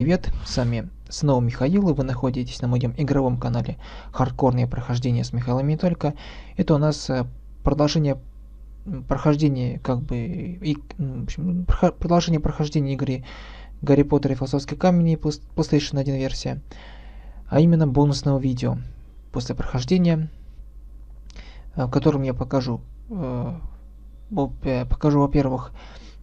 Привет, с вами снова Михаил, и вы находитесь на моем игровом канале Хардкорные прохождения с Михаилом и не только. Это у нас продолжение прохождения, продолжение прохождения игры Гарри Поттер и Философский камень, PlayStation 1 версия, а именно бонусного видео после прохождения, в котором я покажу, во-первых,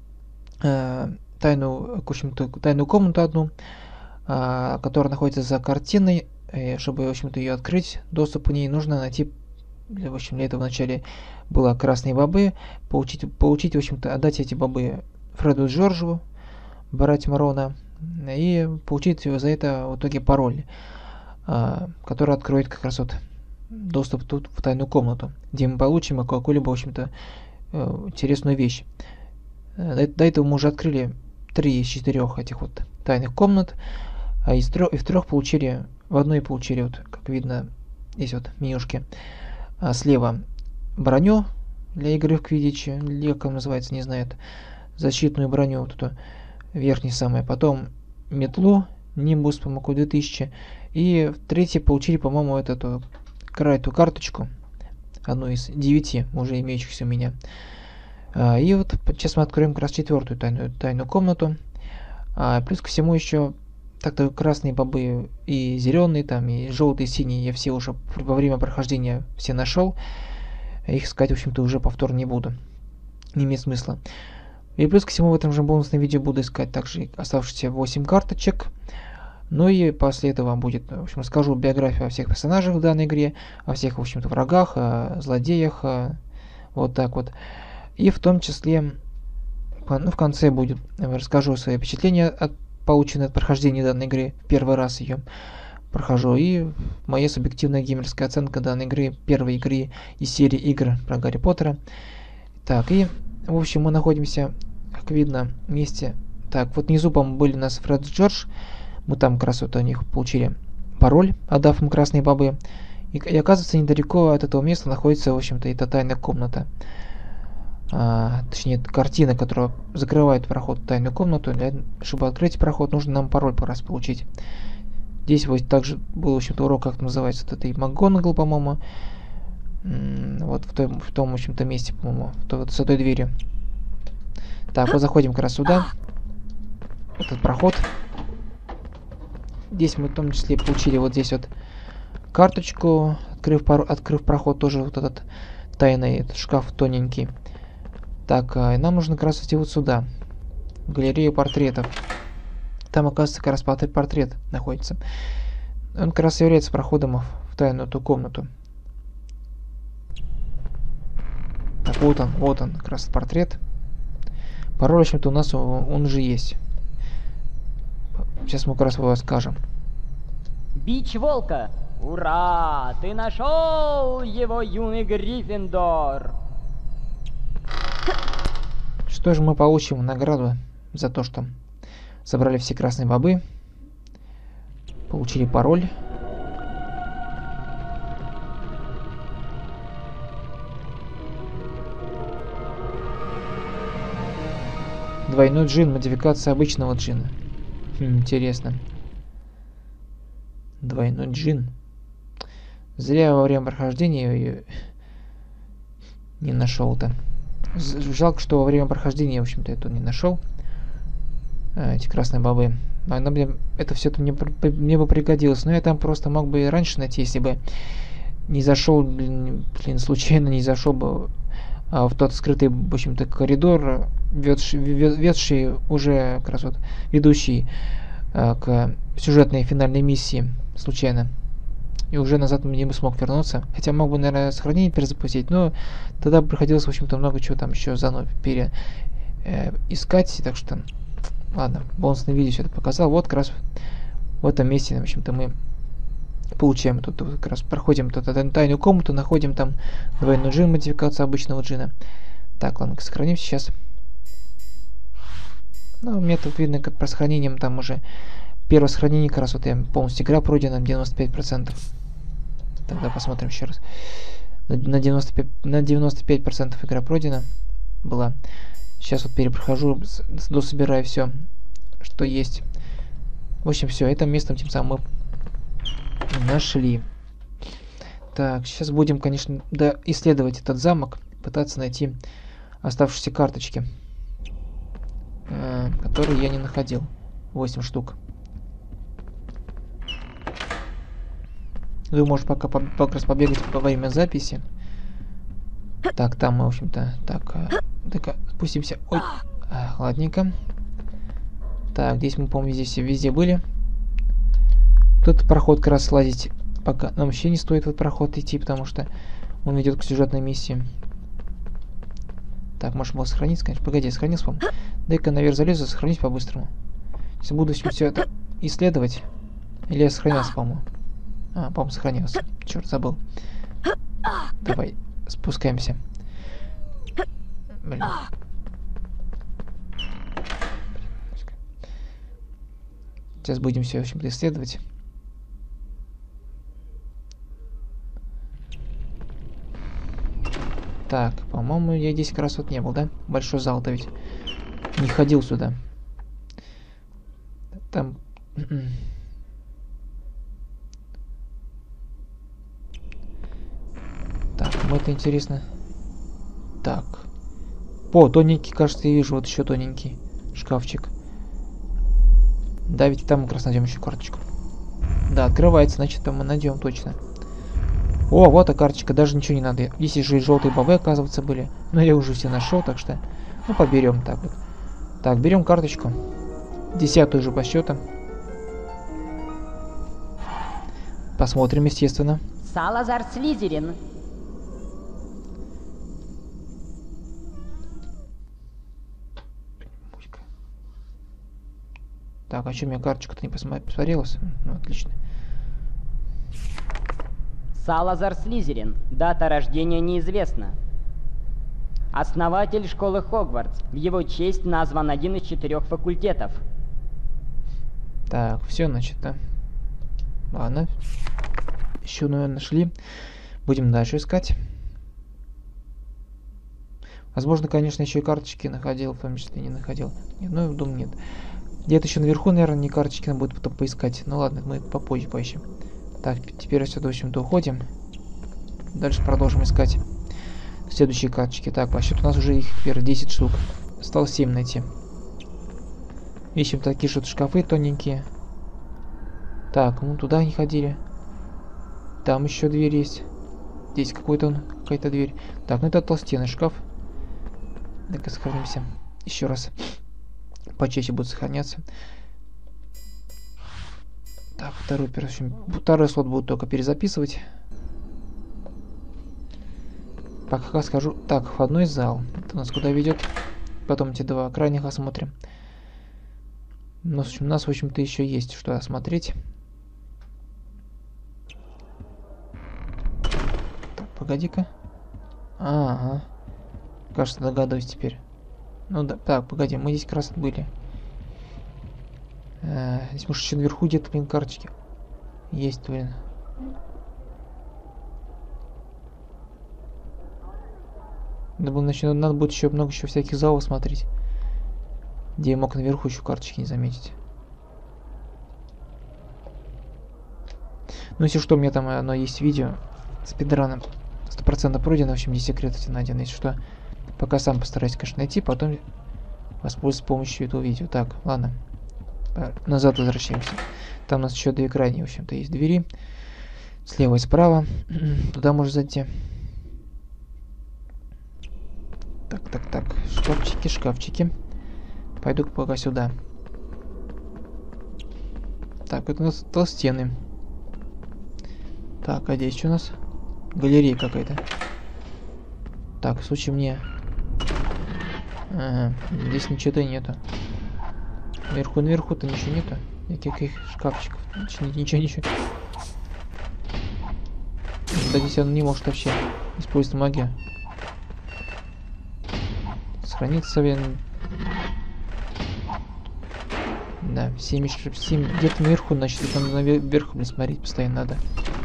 тайную комнату одну, которая находится за картиной. Чтобы, в общем-то, ее открыть, доступ к ней нужно найти. В общем, для этого вначале было красные бобы, получить, в общем-то, отдать эти бобы Фреду и Джорджу, братьям Рона, и получить за это в итоге пароль, который откроет как раз вот доступ тут в тайную комнату, где мы получим какую-либо, в общем-то, интересную вещь. До этого мы уже открыли 3 из 4 этих вот тайных комнат, а в одной получили, вот, как видно, здесь вот менюшки. Слева броню для игры в квиддиче, или как называется, не знаю, защитную броню, вот эту верхнюю самую, потом метлу, Нимбус, по-моему, 2000, и в третьей получили, по-моему, эту карточку, одну из 9 уже имеющихся у меня. И вот сейчас мы откроем как раз 4-ю тайную комнату. Плюс ко всему еще так-то красные бобы и зеленые, там, и желтые, и синие я все уже во время прохождения все нашел. Их искать, в общем-то, уже повторно не буду. Не имеет смысла. И плюс ко всему в этом же бонусном видео буду искать также оставшиеся 8 карточек. Ну и после этого будет, в общем, расскажу биографию о всех персонажах в данной игре, о всех, в общем-то, врагах, о злодеях, вот так вот. И в том числе, в конце расскажу свои впечатления полученные от прохождения данной игры. Первый раз ее прохожу. И моя субъективная геймерская оценка данной игры, первой игры из серии игр про Гарри Поттера. Так, и, в общем, мы находимся, как видно, вместе. Так, вот внизу, по-моему, были у нас Фред и Джордж. Мы там как раз вот у них получили пароль, отдав им красные бобы. И оказывается, недалеко от этого места находится, в общем-то, эта тайная комната. Точнее, картина, которая закрывает проход в тайную комнату. Чтобы открыть проход, нужно нам пароль по раз получить. Здесь вот также был, в общем-то, урок, как называется, вот этой МакГонагал, по-моему. Вот в том, в общем-то, месте, по-моему, с этой дверью. Так, вот заходим как раз сюда. Этот проход. Здесь мы в том числе получили вот здесь вот карточку, открыв проход, тоже вот этот тайный шкаф тоненький. Так, и нам нужно как раз идти вот сюда, в галерею портретов. Там, оказывается, как раз портрет находится. Он как раз является проходом в тайную эту комнату. Так, вот он, как раз портрет. Пароль, в общем-то, у нас он уже есть. Сейчас мы как раз его скажем. Бич волка! Ура! Ты нашел его, юный Гриффиндор! Что же мы получим награду за то, что собрали все красные бобы, получили пароль. Двойной джин, модификация обычного джина. Интересно. Двойной джин. Зря во время прохождения ее не нашел-то. Жалко, что во время прохождения, в общем-то, это не нашел. Эти красные бобы. Это все-то мне бы пригодилось. Но я там просто мог бы и раньше найти, если бы не зашел, случайно не зашел бы в тот скрытый, в общем-то, коридор, ведший уже как раз вот ведущий к сюжетной финальной миссии случайно. И уже назад не бы смог вернуться. Хотя мог бы, наверное, сохранение перезапустить, но тогда приходилось, в общем-то, много чего там еще заново искать. Так что, ладно, бонусное видео все это показал. Вот как раз в этом месте, в общем-то, мы получаем тут, как раз проходим тут тайную комнату, находим там двойной джин, модификацию обычного джина. Так, ладно, сохранимся сейчас. Ну, у меня тут видно, как про сохранением там уже первое сохранение, как раз вот я полностью игра пройдена, 95%. Тогда посмотрим еще раз. На 95% игра пройдена была. Сейчас вот перепрохожу, дособираю все, что есть. В общем, все, это место тем самым мы нашли. Так, сейчас будем, конечно, исследовать этот замок, пытаться найти оставшиеся карточки, которые я не находил. 8 штук. Вы можете пока как раз побегать во время записи. Так, там мы, в общем-то, так, спустимся. Ой, ладненько. Так, здесь мы, по-моему, здесь везде были. Тут проход как раз слазить пока нам вообще не стоит в этот проход идти, потому что он ведет к сюжетной миссии. Так, можем его сохранить, конечно. Погоди, сохранился, по-моему. Дай-ка наверх залезу, сохранить по-быстрому. Если буду все это исследовать. Или я сохранился, по-моему. По-моему, сохранился. Черт, забыл. Давай, спускаемся. Блин. Сейчас будем все, в общем-то, исследовать. Так, по-моему, я здесь как раз вот не был, да? Большой зал-то ведь. Не ходил сюда. Там... Так, это интересно. Так. Тоненький, кажется, я вижу. Вот еще тоненький шкафчик. Да, ведь там мы как раз найдем еще карточку. Да, открывается, значит, там мы найдем точно. О, вот и карточка, даже ничего не надо. Здесь же и желтые бобы, оказывается, были. Но я уже все нашел, так что... Ну, поберем так вот. Так, берем карточку. 10-ю уже по счету. Посмотрим, естественно. Салазар Слизерин. Так, а что, у меня карточка-то не посмотрелась? Ну, отлично. Салазар Слизерин. Дата рождения неизвестна. Основатель школы Хогвартс. В его честь назван один из 4 факультетов. Так, все, значит, да. Ладно. Еще, наверное, нашли. Будем дальше искать. Возможно, конечно, еще и карточки находил, в том числе не находил. Нет, ну, думаю, нет. Где-то еще наверху, наверное, не карточки надо будет потом поискать. Ну ладно, мы попозже поищем. Так, теперь отсюда, в общем-то, уходим. Дальше продолжим искать следующие карточки. Так, по счету у нас уже их теперь 10 штук. Осталось 7 найти. Ищем такие что-то шкафы тоненькие. Так, мы туда не ходили. Там еще дверь есть. Здесь какая-то дверь. Так, ну это толстенный шкаф. Так-ка сохранимся. Еще раз. Почаще будут сохраняться. Так, второй слот буду только перезаписывать. Пока скажу. Так, входной зал. Это у нас куда ведет? Потом эти 2 крайних осмотрим. Но у нас, в общем-то, еще есть что осмотреть. Так, погоди-ка. Ага. Кажется, догадываюсь теперь. Ну да, так, погоди, мы здесь как раз были. Здесь, может, еще наверху где-то, блин, карточки. Есть, блин. Надо будет еще много всяких залов смотреть. Где я мог наверху еще карточки не заметить. Ну, если что, у меня там оно есть видео. Спидраном 100% пройдено. В общем, здесь секрет эти найдены. Если что, пока сам постараюсь, конечно, найти. Потом воспользуюсь с помощью этого видео. Так, ладно. Назад возвращаемся. Там у нас еще 2 крайние, в общем-то, есть двери. Слева и справа. Туда можно зайти. Так. Шкафчики. Пойду-ка пока сюда. Так, это у нас толстены. Так, а здесь что у нас? Галерея какая-то. Так, в случае мне... Ага, здесь ничего-то нету. Наверху-то ничего нету. Никаких шкафчиков. Ничего. Да здесь он не может вообще использовать магию. Сохраниться, да, 7 где-то наверху, значит, там наверху, блин, смотреть постоянно надо.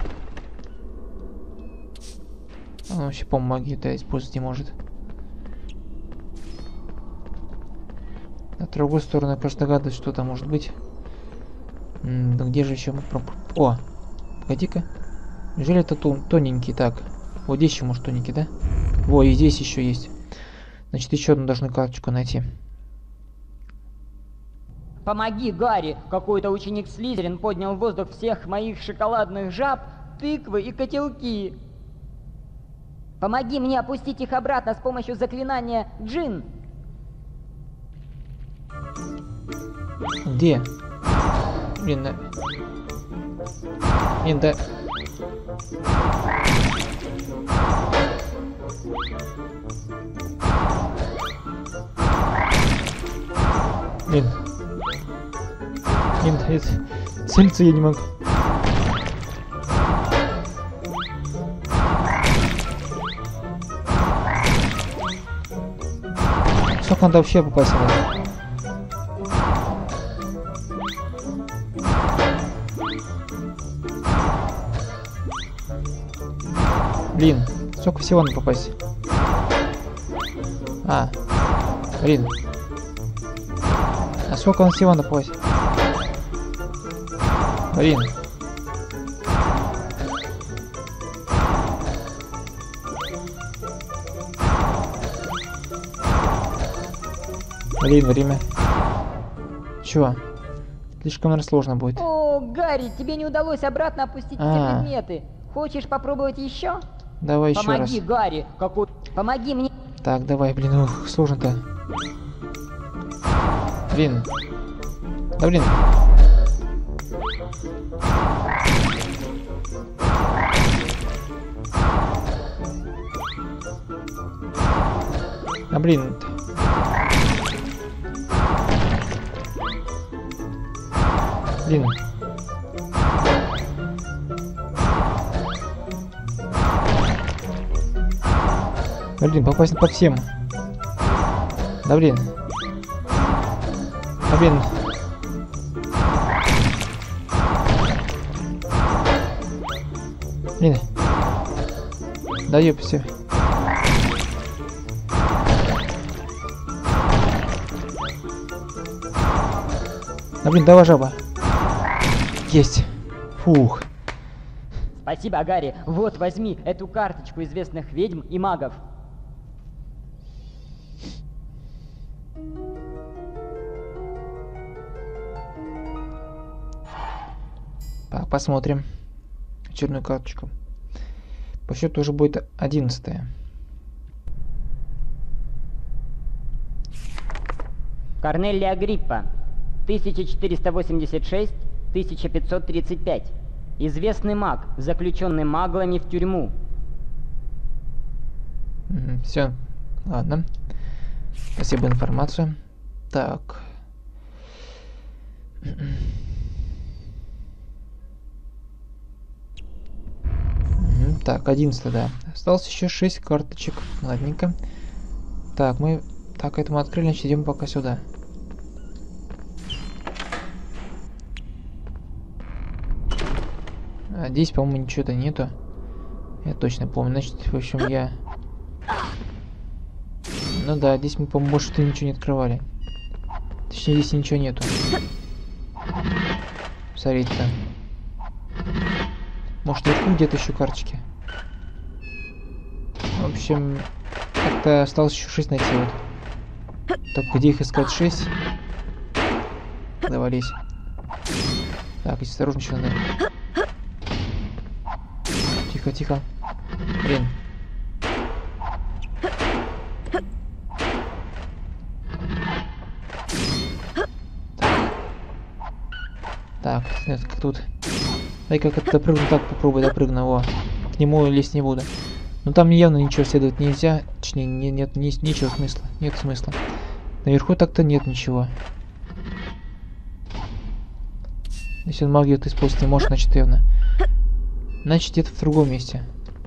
Он вообще, по-моему, магию-то использовать не может. На другую сторону я просто догадываюсь, что там может быть. Да где же еще мы О! Погоди-ка. Неужели это тоненький? Так. Вот здесь еще, может, тоненький, да? Во, и здесь еще есть. Значит, еще одну должны карточку найти. Помоги, Гарри! Какой-то ученик Слизерин поднял в воздух всех моих шоколадных жаб, тыквы и котелки. Помоги мне опустить их обратно с помощью заклинания Джин. Где? Блин, Блин, да... Блин. Блин, это... Целиться я не могу. Сколько надо вообще попасть в это? Блин, сколько всего надо попасть? А, блин. А сколько всего надо попасть? Блин. Блин, время. Чё? Слишком, наверное, сложно будет. О, Гарри, тебе не удалось обратно опустить все предметы. Хочешь попробовать еще? Давай еще раз. Помоги, Гарри, помоги мне. Так, давай, блин, ух, сложно-то. Блин. Да блин. А блин. Блин. Блин, попасть по всем. Да блин. Да блин. Блин. Да ёпси. Да блин, давай, жаба. Есть. Фух. Спасибо, Гарри. Вот, возьми эту карточку известных ведьм и магов. Так, посмотрим очередную карточку. По счету уже будет 11-я. Корнелия Агриппа, 1486-1535. Известный маг, заключенный маглами в тюрьму. Все, ладно. Спасибо за информацию. Так. Так, 11, да. Осталось еще 6 карточек. Ладненько. Так, мы... Так, это мы открыли, значит, идем пока сюда. А здесь, по-моему, ничего-то нету. Я точно помню. Значит, в общем, я... Ну да, здесь мы, по-моему, что ничего не открывали. Точнее, здесь ничего нету. Смотрите-то. Может, наверху где-то еще карточки. В общем, как-то осталось еще 6 найти вот. Так, где их искать? 6? Довались. Так, если осторожно, еще надо. Тихо, тихо. Блин. Так, нет, как тут. Дай как это допрыгну, так попробуй допрыгну, во. К нему лезть не буду. Но там явно ничего следовать нельзя. Точнее, нет ничего смысла. Нет смысла. Наверху так-то нет ничего. Если он магию ты использовать не может, значит явно. Значит, где-то в другом месте.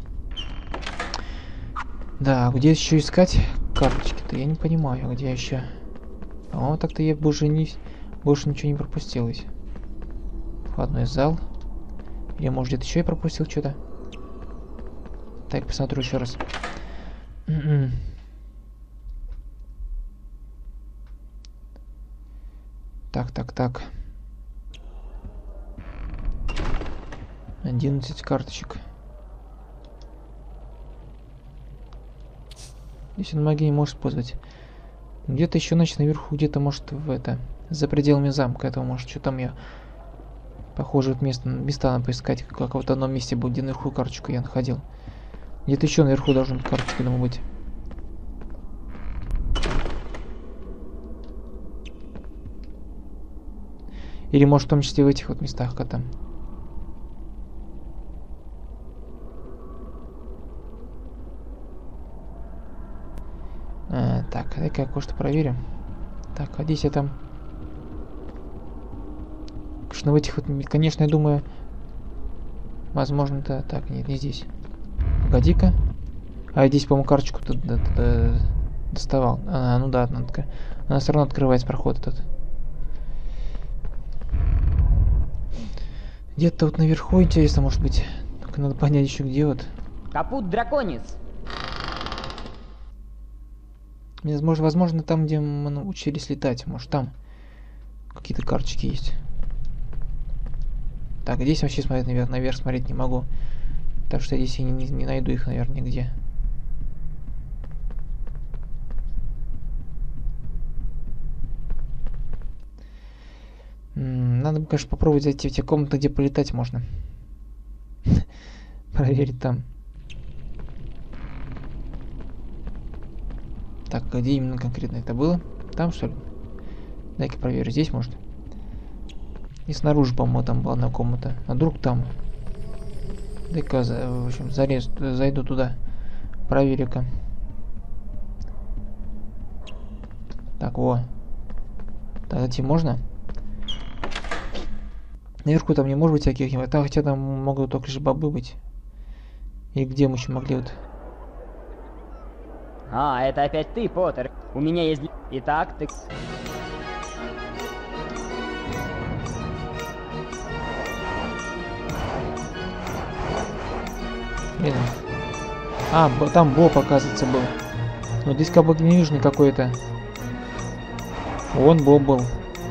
Да, где еще искать карточки-то? Я не понимаю, где еще. По-моему, так-то я больше ничего не пропустил ведь. Входной зал. Или может где-то еще я пропустил что-то? Так, посмотрю еще раз. Так. 11 карточек. Здесь он магии не может использовать. Где-то еще, значит, наверху, где-то, может, в это... За пределами замка этого, может, что там я... Похоже, вот места надо поискать. Как в одном месте был, где наверху карточку я находил. Где-то еще наверху должен карточка, думаю, быть. Или, может, в том числе в этих вот местах, как там. Так, дай-ка я кое-что проверим. Так, а здесь я там... Конечно, в этих вот... Конечно, я думаю... Возможно-то... Так, нет, не здесь. Погоди-ка. А здесь, по-моему, карточку тут доставал. Ну да, она все равно открывается, проход этот. Где-то вот наверху, интересно, может быть. Только надо понять еще где вот. Капут драконец. Возможно, там, где мы научились летать. Может, там какие-то карточки есть. Так, здесь вообще смотреть наверх смотреть не могу. Так что здесь я не найду их, наверное, нигде. Надо бы, конечно, попробовать зайти в те комнаты, где полетать можно. Проверить там. Так, где именно конкретно это было? Там, что ли? Дай-ка проверю. Здесь, может? И снаружи, по-моему, там была одна комната. А вдруг там? Дай-ка, в общем, зайду туда. Проверю-ка. Так, во. Так, зайти можно? Наверху там не может быть всяких... Там, хотя там могут только же бобы быть. И где мы еще могли вот... А, это опять ты, Поттер. У меня есть... Итак, ты... Блин. А, там Боб, оказывается, был. Но здесь как бы не вижу какой-то. Вон Боб был.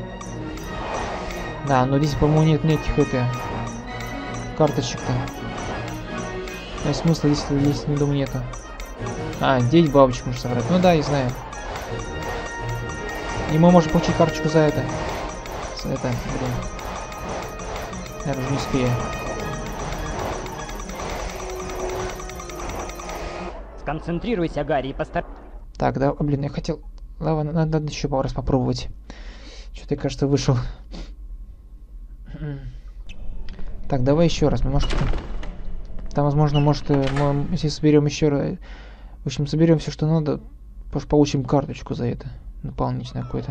Да, но здесь, по-моему, нет никаких карточек-то. То есть смысла здесь, не думаю, нету. А, 9 бабочек можно собрать. Ну да, я знаю. И мы можем получить карточку за это. Блин. Я уже не успею. Сконцентрируйся, Гарри, и постарайся. Так, да, блин, я хотел... Ладно, надо еще пару раз попробовать. Что-то, кажется, вышел. Так, давай еще раз. Может, там, возможно, может, мы, если соберем еще раз... В общем, соберем все, что надо, получим карточку за это. Дополнительно какой-то.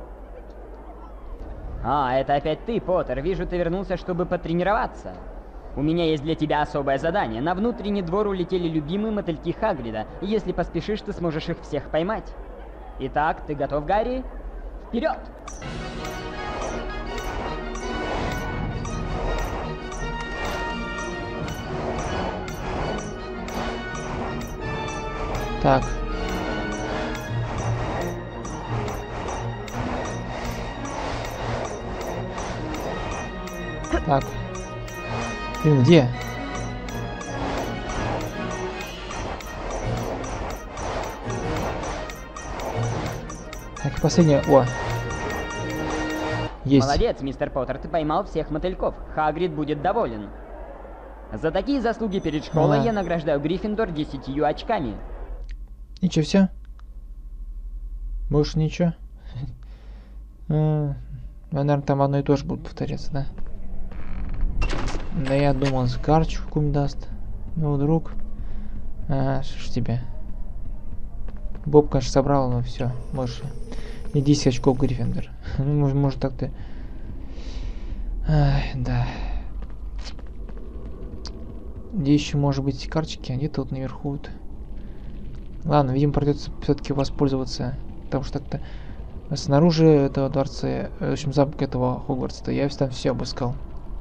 А, это опять ты, Поттер. Вижу, ты вернулся, чтобы потренироваться. У меня есть для тебя особое задание. На внутренний двор улетели любимые мотыльки Хагрида. Если поспешишь, ты сможешь их всех поймать. Итак, ты готов, Гарри? Вперед! Так. Так. Блин, где? Так, последняя. О. Есть. Молодец, мистер Поттер, ты поймал всех мотыльков. Хагрид будет доволен. За такие заслуги перед школой я награждаю Гриффиндор 10 очками. Ничего, все? Больше ничего? Наверное, там одно и то же будет повторяться, да? Да я думал, карточку какую-нибудь даст. Ну, вдруг... что ж тебе. Боб, конечно, собрал, но все, больше. Не 10 очков Гриффиндор. Ну, может так-то... Да. Где еще может быть карточки? А где-то вот наверху вот. Ладно, видимо, придется все-таки воспользоваться. Потому что так-то снаружи этого дворца, в общем, замка этого Хогвартса, я там все обыскал.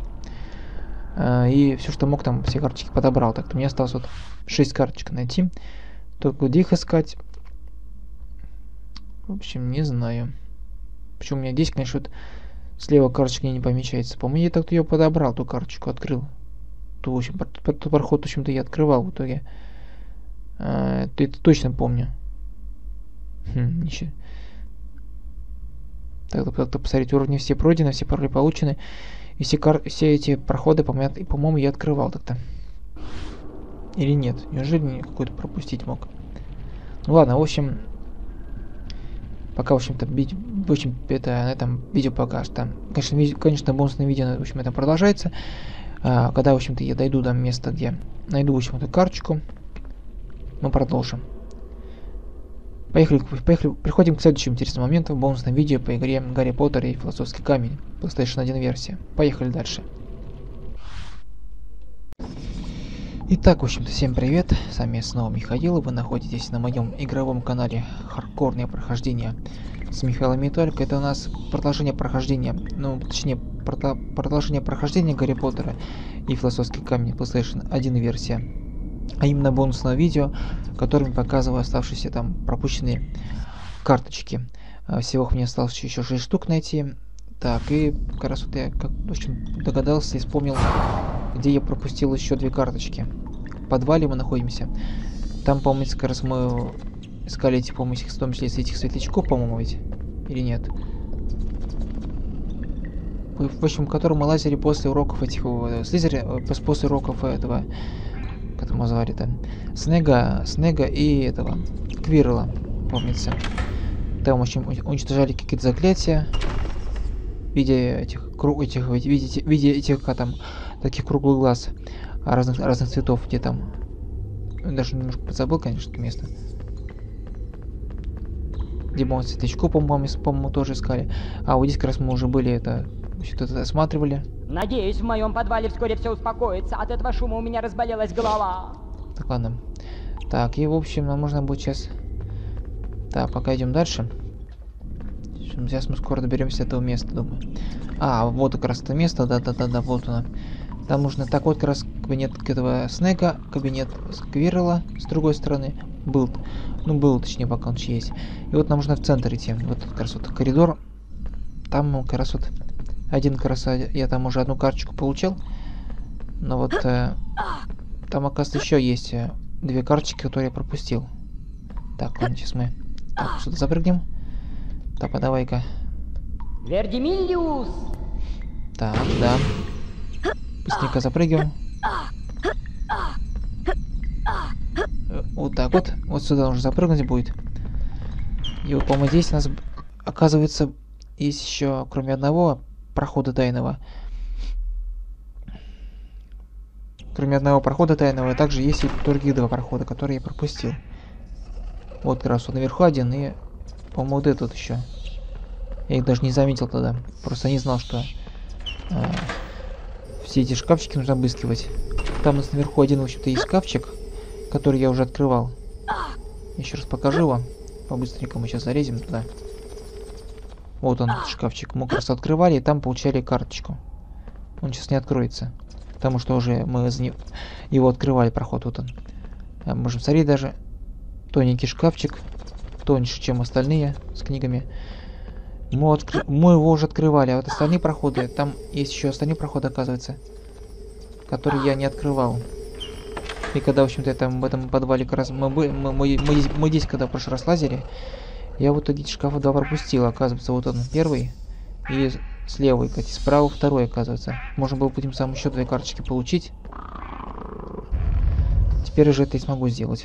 И все, что мог, там все карточки подобрал. Так-то мне осталось вот 6 карточек найти. Только где их искать? В общем, не знаю. Почему у меня здесь, конечно, вот слева карточка не помечается. По-моему, я так-то ее подобрал, ту карточку открыл. в общем, тот проход, в общем-то, я открывал в итоге. Это точно помню. Ничего. Так, посмотреть, уровни все пройдены, все пароли получены. И все эти проходы, по-моему, я открывал тогда. Или нет? Неужели какой-то пропустить мог? Ну ладно, в общем... Пока, в общем-то, на этом видео пока что... Конечно, бонусное видео, в общем, это продолжается. Когда, в общем-то, я дойду до места, где найду, в общем, эту карточку, мы продолжим. Поехали, приходим к следующему интересному моменту в бонусном видео по игре Гарри Поттер и Философский камень, PlayStation 1 версия. Поехали дальше. Итак, в общем-то, всем привет, с вами снова Михаил, и вы находитесь на моем игровом канале Хардкорное прохождение с Михаилом и только. Это у нас продолжение прохождения, продолжение прохождения Гарри Поттера и Философский камень PlayStation 1 версия. А именно бонусное видео, в котором показываю оставшиеся там пропущенные карточки. Всего мне осталось еще 6 штук найти. Так, и как раз вот я в общем, догадался и вспомнил, где я пропустил еще 2 карточки. В подвале мы находимся. Там, по-моему, как раз мы искали эти, по-моему, в том числе этих светлячков, по-моему, ведь. Или нет? В общем, в котором мы лазили после уроков этих после уроков этого, как его звали-то, Снега и этого Квирла, помнится. Там, в общем, уничтожали какие-то заклятия в виде этих там таких круглых глаз разных цветов, где там, даже немножко подзабыл, конечно, это место. Где мы светлячку, по-моему, тоже искали. А вот здесь как раз мы уже были что-то осматривали. Надеюсь, в моем подвале вскоре все успокоится. От этого шума у меня разболелась голова. Так, ладно. Так, и в общем, нам нужно будет сейчас... Так, пока идем дальше. Сейчас мы скоро доберемся до этого места, думаю. А, вот как раз это место, да, вот оно. Там нужно... Так, вот как раз кабинет этого Снега, кабинет Квирла с другой стороны. Был, точнее, пока он еще есть. И вот нам нужно в центр идти. Вот как раз вот коридор. Там как раз вот... я там уже одну карточку получил. Но вот там, оказывается, еще есть 2 карточки, которые я пропустил. Так, ладно, сейчас мы сюда запрыгнем. Так, а давай-ка. Вердимиллиус! Так, да. Быстренько запрыгиваем. Вот так вот. Вот сюда уже запрыгнуть будет. И вот, по-моему, здесь у нас, оказывается, есть еще, кроме одного прохода тайного. Кроме одного прохода тайного, также есть и другие 2 прохода, которые я пропустил. Вот как раз вот наверху один и, по-моему, вот этот еще. Я их даже не заметил тогда. Просто не знал, что все эти шкафчики нужно обыскивать. Там у нас наверху один, в общем-то, есть шкафчик, который я уже открывал. Еще раз покажу его. По-быстренькому мы сейчас залезем туда. Вот он, этот шкафчик. Мы как раз открывали и там получали карточку. Он сейчас не откроется. Потому что уже мы его открывали, проход. Вот он. Можем смотреть даже. Тоненький шкафчик. Тоньше, чем остальные с книгами. Мы его уже открывали. А вот остальные проходы. Там есть еще остальные проходы, оказывается. Которые я не открывал. И когда, в общем-то, в этом подвале как раз мы здесь, когда в прошлый раз лазили, я в итоге шкафа 2 пропустил. Оказывается, вот он первый. И слева, кстати, справа второй, оказывается. Можно было по тем самым еще 2 карточки получить. Теперь уже это и смогу сделать.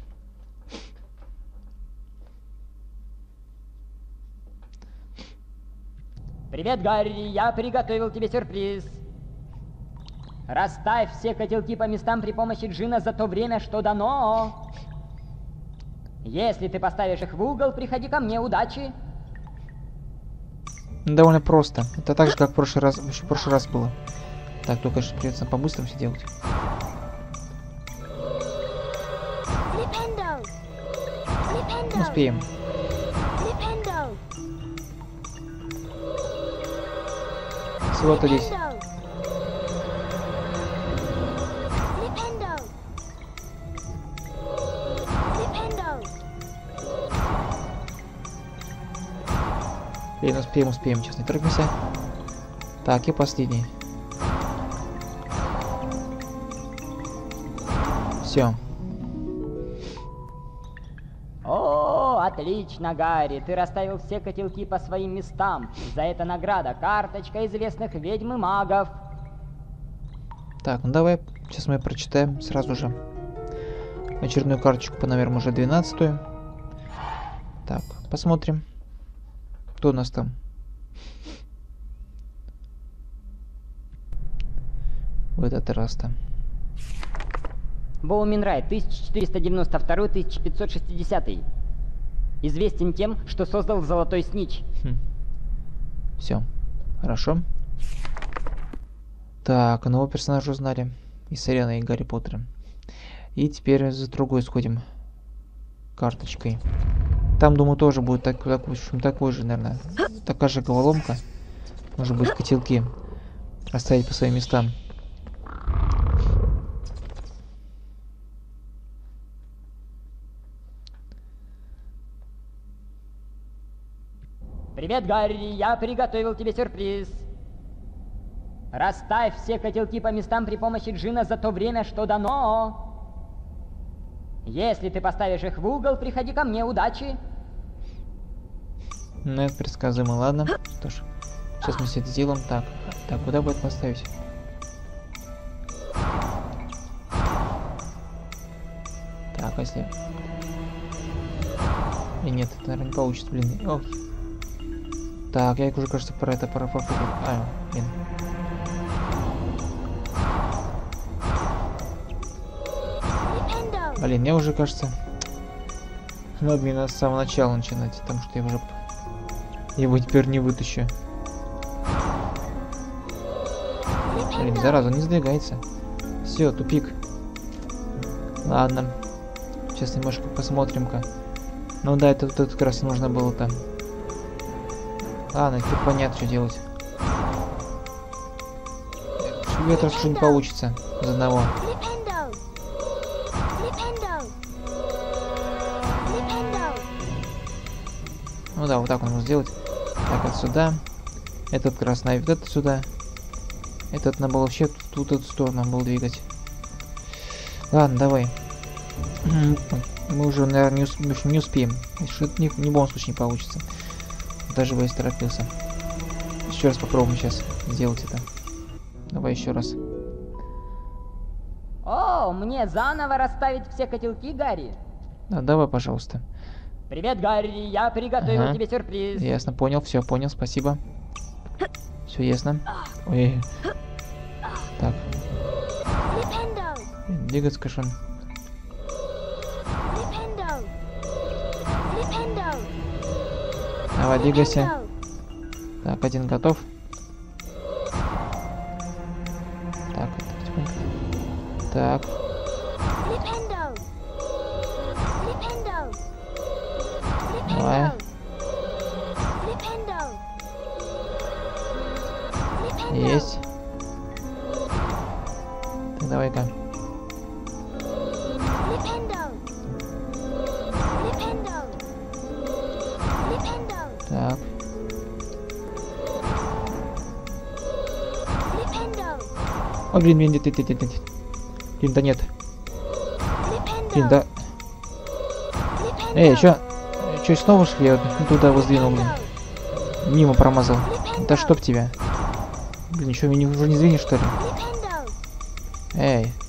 Привет, Гарри, я приготовил тебе сюрприз. Расставь все котелки по местам при помощи джина за то время, что дано. Если ты поставишь их в угол, приходи ко мне, удачи. Довольно просто. Это так же, как в прошлый раз было. Так, только, конечно, придется по-быстрому все делать. Успеем. Всего-то здесь. Успеем. Сейчас не торопимся. Так, и последний. Все. О, отлично, Гарри. Ты расставил все котелки по своим местам. За это награда. Карточка известных ведьм и магов. Так, ну давай. Сейчас мы прочитаем сразу же очередную карточку по, наверное, уже 12-ю. Так, посмотрим. Кто у нас там? В этот раз-то. Боуминрайт, 1492-1560. Известен тем, что создал Золотой Снитч. Все. Хорошо. Так, нового персонажа узнали. И Сирена, и Гарри Поттера. И теперь за другой сходим. Карточкой. Там, думаю, тоже будет такой же, наверное. Такая же головоломка. Может быть, котелки расставить по своим местам. Привет, Гарри, я приготовил тебе сюрприз. Расставь все котелки по местам при помощи джина за то время, что дано. Если ты поставишь их в угол, приходи ко мне, удачи. Ну, это предсказуемо, ладно. Что ж, сейчас мы все это сделаем. Так, куда бы это поставить? Так, а если... И нет, это, наверное, не получится, блин. Ох. Так, я уже, кажется, про это пропустил. А, блин. Блин, мне уже кажется... Надо мне с самого начала начинать, потому что я уже... Его теперь не вытащу. Блин, зараза, он не сдвигается. Все, тупик. Ладно. Сейчас немножко посмотрим-ка. Ну да, это тут как раз нужно было там. Ладно, теперь понятно, что делать. В этот раз уже не получится. Из одного. Ну да, вот так он может сделать. Так, это сюда. Этот красный, вот это сюда. Этот надо было вообще тут эту сторону был двигать. Ладно, давай. Мы уже, наверное, не успеем. Если это в любом случае не получится. Даже бы я торопился. Еще раз попробуем сейчас сделать это. Давай еще раз. О, мне заново расставить все котелки, Гарри? Да, давай, пожалуйста. Привет, Гарри, я приготовил тебе сюрприз. Ясно, понял, все, понял, спасибо. Все ясно. Ой. Так. Двигаться, кашон. Давай, двигайся. Так, один готов. Так, так. Давай. Есть. Так, давай-ка. Так. Ой, блин, нет. Блин, да нет. Блин, да. Эй, чё снова шли? Я туда его сдвинул, блин. Мимо промазал. Да чтоб тебя. Блин, ничего, меня уже не сдвинешь, что ли? Эй.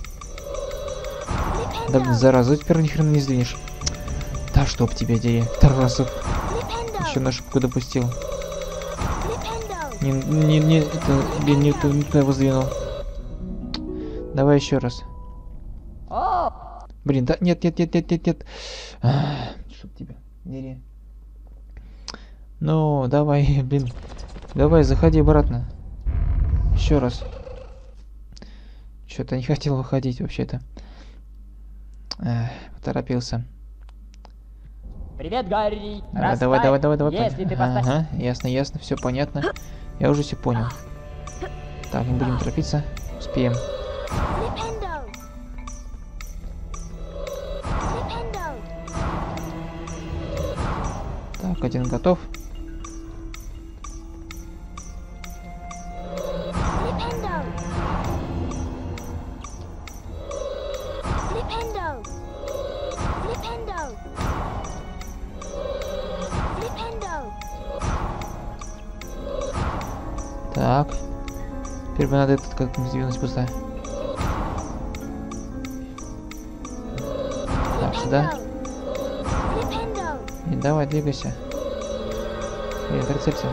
Да, блин, зараза, теперь ни хрена не сдвинешь. Да чтоб тебя, дери. Второй раз еще на ошибку допустил. Не туда его сдвинул. Давай еще раз. Блин, да, нет. Чтоб тебя, дери. Ну, давай, блин. Давай, заходи обратно. Еще раз. Что-то не хотел выходить вообще-то. Поторопился. Привет, Гарри. Давай. Если ты поставишь... Ага, ясно, все понятно. Я уже все понял. Так, не будем торопиться. Успеем. Так, один готов. Так. Теперь бы надо этот как-нибудь сдвинуть пусто. Так, сюда. И давай, двигайся. Блин, прицелься.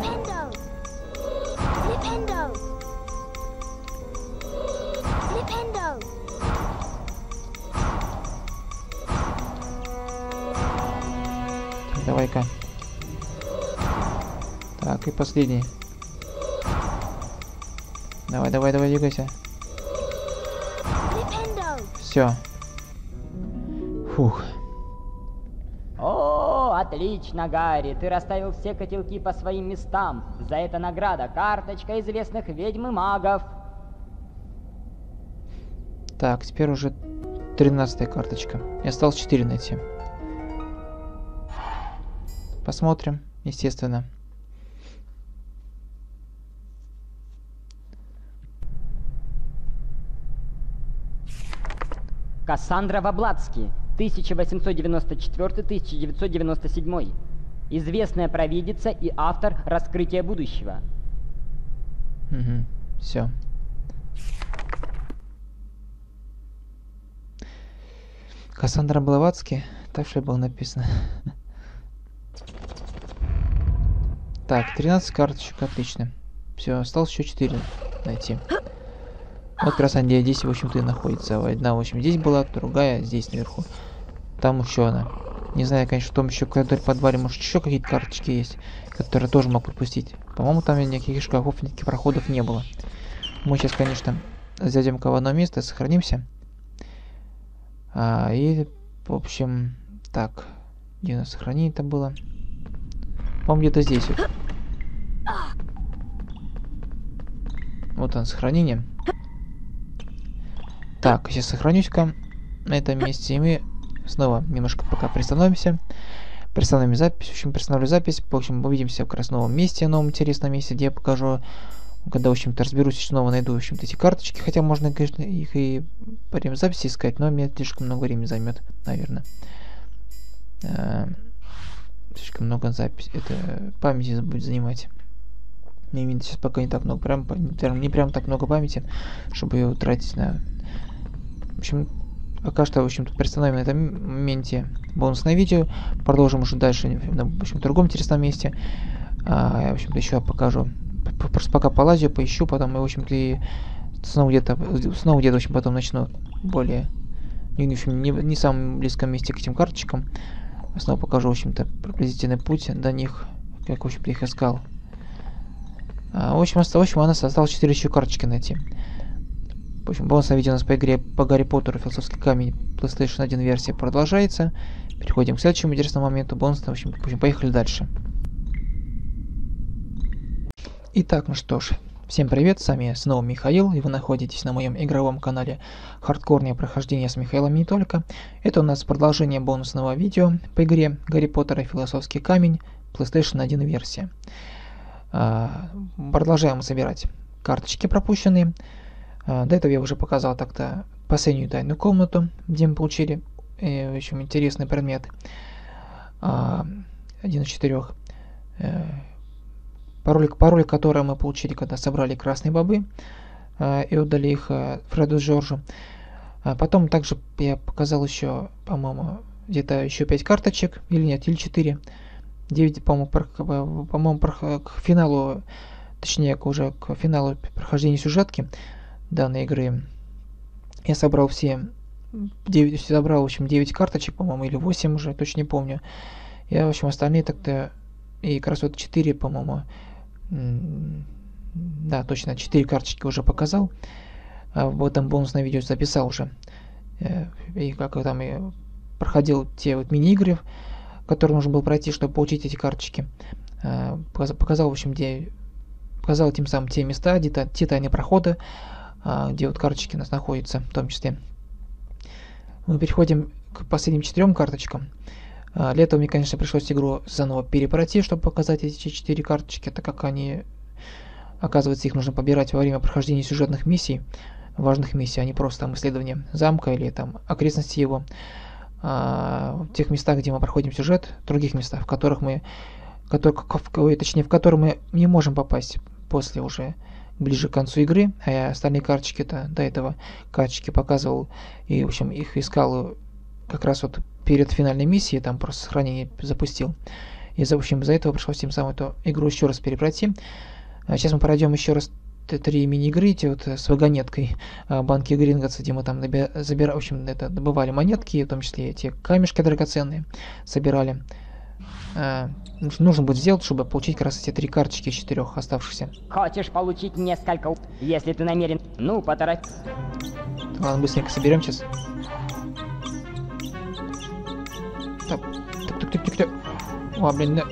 Давай-ка. Так, и последний. Давай, давай, давай, двигайся. Все. Фух. О, отлично, Гарри. Ты расставил все котелки по своим местам. За это награда. Карточка известных ведьм и магов. Так, теперь уже 13-я карточка. И осталось 4 найти. Посмотрим, естественно. Кассандра Ваблацки, 1894-1997. Известная провидица и автор «Раскрытия будущего». Угу, все. Кассандра Блаватски, так что было написано. Так, 13 карточек, отлично. Все, осталось еще 4 найти. Вот как раз она здесь, в общем-то, и находится. Одна, в общем, здесь была, другая здесь наверху. Там еще она. Не знаю, конечно, в том еще в подвале, может, еще какие-то карточки есть, которые тоже могут пропустить. По-моему, там никаких шкафов, никаких проходов не было. Мы сейчас, конечно, зайдем-ка в одно место, сохранимся. И, в общем, так, где у нас сохранение-то было? По-моему, где-то здесь вот. Вот он, сохранение. Так, сейчас сохранюсь-ка на этом месте, и мы снова немножко пока приостановимся. Приостановим запись, в общем, приостановлю запись. В общем, увидимся в раз новом месте, новом интересном месте, где я покажу, когда, в общем-то, разберусь, снова найду, в общем-то, эти карточки. Хотя можно, конечно, их и по время записи искать, но мне слишком много времени займет, наверное. Слишком много записи, это памяти будет занимать. Мне видно сейчас пока не так много, не прям так много памяти, чтобы ее тратить на... В общем, пока что, в общем-то, приостановим на этом моменте бонусное видео. Продолжим уже дальше, в общем, в другом интересном месте. В общем-то, еще покажу. Просто пока полазю, поищу, потом, в общем-то, и снова где-то, в общем, потом начну более, в общем, не самом близком месте к этим карточкам. Снова покажу, в общем-то, приблизительный путь до них, как, в общем-то, их искал. В общем, у нас осталось 4 еще карточки найти. В общем, бонусное видео у нас по игре по Гарри Поттеру «Философский камень» PlayStation 1 версия продолжается. Переходим к следующему интересному моменту. Бонусно, в общем, поехали дальше. Итак, ну что ж, всем привет, с вами снова Михаил, и вы находитесь на моем игровом канале «Хардкорное прохождение с Михаилом не только». Это у нас продолжение бонусного видео по игре Гарри Поттер и «Философский камень» PlayStation 1 версия. Продолжаем собирать карточки пропущенные. До этого я уже показал так-то последнюю тайную комнату, где мы получили очень интересный предмет. 1 из 4. Пароль, который мы получили, когда собрали красные бобы и отдали их Фреду и Джорджу. Потом также я показал еще, по-моему, где-то еще 5 карточек, или нет, или 4. 9, по-моему, к финалу, точнее, уже к финалу прохождения сюжетки данной игры. Я собрал все 9, собрал, в общем, 9 карточек, по-моему, или 8 уже, точно не помню. Я, в общем, остальные так-то, и как раз вот 4, по-моему, да, точно, 4 карточки уже показал. В этом бонусном видео записал уже. И как я там и проходил те вот мини-игры, которые нужно было пройти, чтобы получить эти карточки. Показал, в общем, показал тем самым те места, где-то те тайные проходы, где вот карточки у нас находятся, в том числе. Мы переходим к последним 4 карточкам. Для этого мне, конечно, пришлось игру заново перепройти, чтобы показать эти 4 карточки, так как они, оказывается, их нужно побирать во время прохождения сюжетных миссий, важных миссий, а не просто там исследование замка или там окрестности его. в тех местах, где мы проходим сюжет, в других местах, в которых мы, точнее, в которые мы не можем попасть после уже ближе к концу игры, а остальные карточки-то до этого карточки показывал и, в общем, их искал как раз вот перед финальной миссией, там просто сохранение запустил. И, в общем, из-за этого пришлось тем самым эту игру еще раз перепройти. Сейчас мы пройдем еще раз 3 мини-игры, эти вот с вагонеткой банки Гринготса, где мы там в общем, добывали монетки, в том числе эти камешки драгоценные собирали. Нужно будет сделать, чтобы получить как раз эти 3 карточки из 4 оставшихся. Хочешь получить несколько, если ты намерен? Ну, поторопись. Ладно, быстренько соберем сейчас. Так. О, блин, да.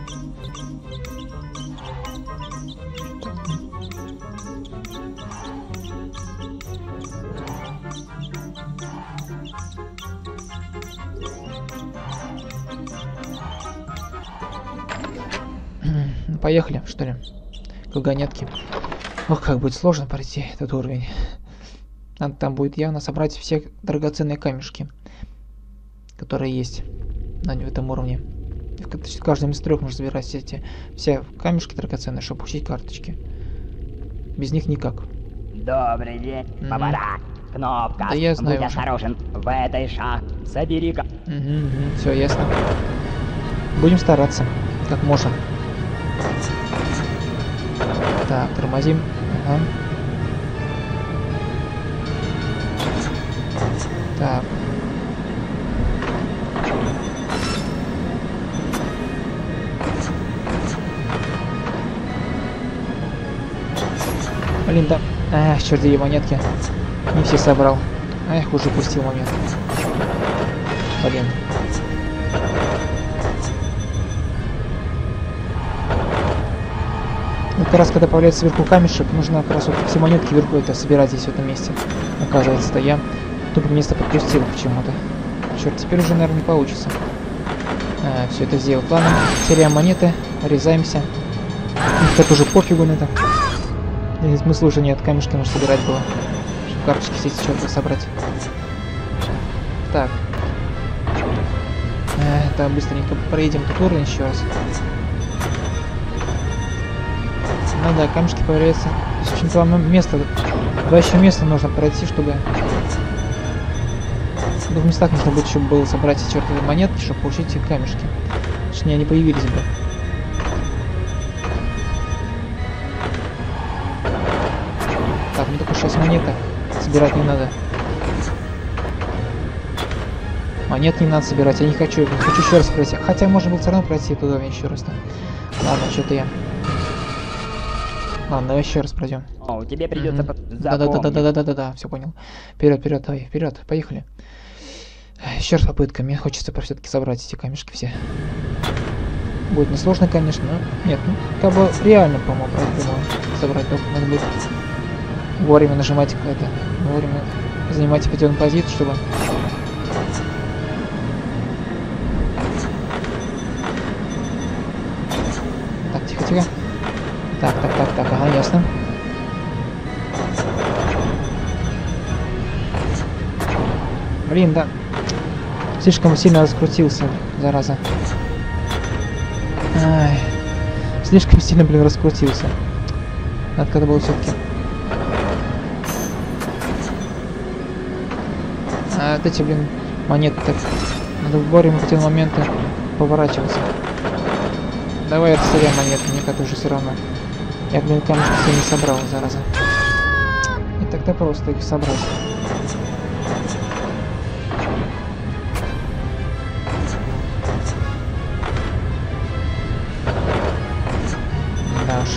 Поехали, что ли, к вагонетке. Ох, как будет сложно пройти этот уровень. Надо там будет явно собрать все драгоценные камешки, которые есть в этом уровне. В каждом из 3 нужно забирать все камешки драгоценные, чтобы получить карточки. Без них никак. Добрый день, поворот. Кнопка. Да я знаю. Будь осторожен. В этой собери-ка. Все ясно. Будем стараться, как можем. Так, тормозим. Ага. Так. Блин, да. Эх, черт, две монетки. Не все собрал. Эх, уже пустил момент. Блин. Вот как раз когда появляется сверху камешек, нужно как раз вот все монетки вверху это собирать здесь в этом месте. Оказывается-то я тупо место подпустил почему-то. Черт, теперь уже, наверное, не получится. Все это сделал. Ладно, теряем монеты, резаемся. Тут уже пофигу на это. И смысла уже нет, камешки нужно собирать было. Чтобы карточки все эти черты собрать. Так. Так, быстренько проедем этот уровень еще раз. Ну да, камешки появляются. В общем, два еще места нужно пройти, чтобы... В 2 местах нужно будет еще было собрать эти чертовые монетки, чтобы получить эти камешки. Точнее, они появились бы. Так, ну только 6 монеток. Собирать не надо. Монет не надо собирать, я не хочу. Хочу еще раз пройти. Хотя можно было все равно пройти туда еще раз. Ладно, что-то я... Ладно, давай еще раз пройдем. О, тебе придется Да, все понял. Вперед, давай, вперед, поехали. Еще раз попытка. Мне хочется все-таки собрать эти камешки все. Будет несложно, конечно, но нет, ну, как бы реально, по-моему, собрать. Только надо будет вовремя нажимать это, вовремя занимать определенную позицию, чтобы... Так, тихо. Так, ага, ясно. Блин, да. Слишком сильно раскрутился, зараза. Ай. Слишком сильно, блин, раскрутился. Надо когда было все-таки. Вот эти, блин, монеты так. Надо вовремя в эти моменты поворачиваться. Давай отстреляй монеты, мне как-то уже все равно. Я, блин, камешки все не собрал, зараза. Не так-то просто их собрать. Да уж.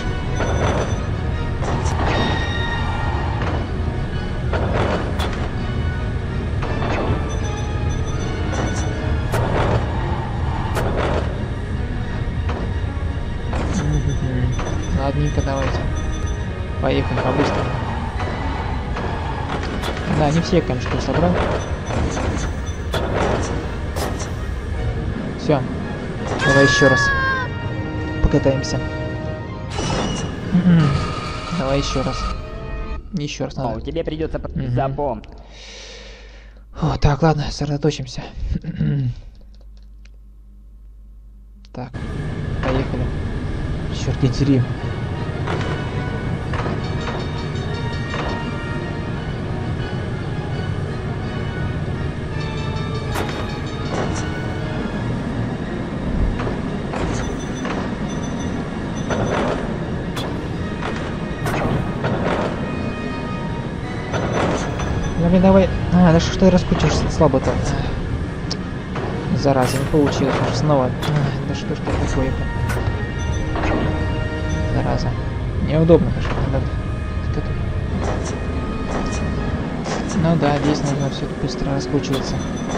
Ладненько, давайте. Поехали по-быстрому. Да, не все камешки собрал. Все. Давай еще раз. Покатаемся. Давай еще раз. Еще раз надо. О, тебе придется запомнить. О, так, ладно, сосредоточимся. Так, поехали. Черт дери. Давай, давай. А, да что ж ты раскручиваешься слабо-то? Зараза, не получилось уже снова. Да что ж такое-то? Зараза. Неудобно, конечно. Ну да, здесь нужно все быстро раскручиваться.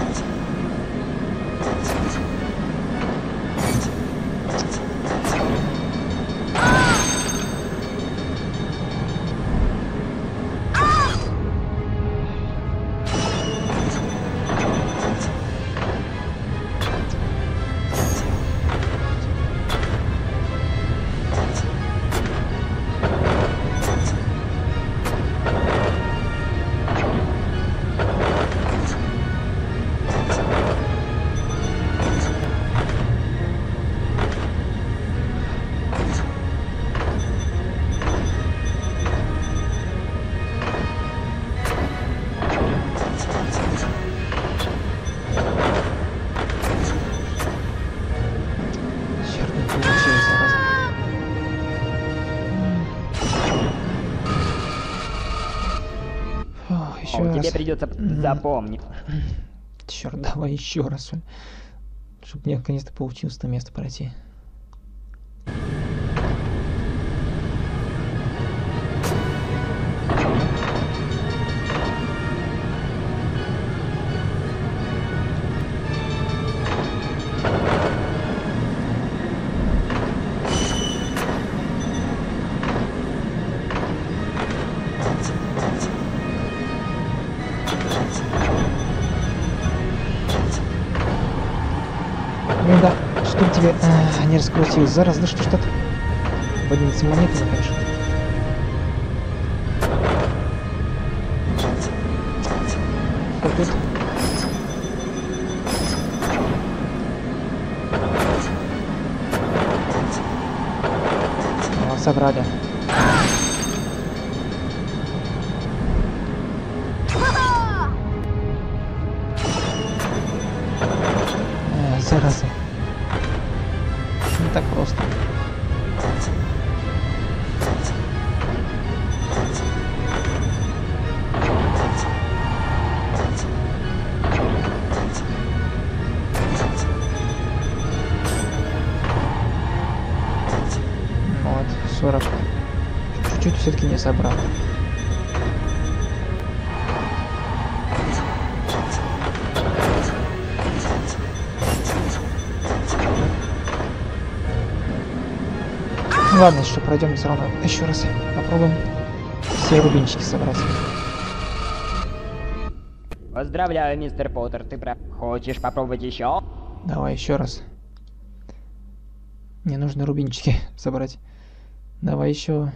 Тебе придется запомнить. Черт, давай еще раз, чтобы мне наконец-то получилось это место пройти. Ну да, чтоб тебе не раскрутилось. Зараз, да что ж так? В 11 монетами, конечно. Что тут? О, собрали. Зараза. Не так просто. Вот, 40. Чуть-чуть все-таки не собрал. Ладно, что пройдем все равно еще раз. Попробуем все рубинчики собрать. Поздравляю, мистер Поттер, ты прав. Хочешь попробовать еще? Давай еще раз. Мне нужно рубинчики собрать. Давай еще.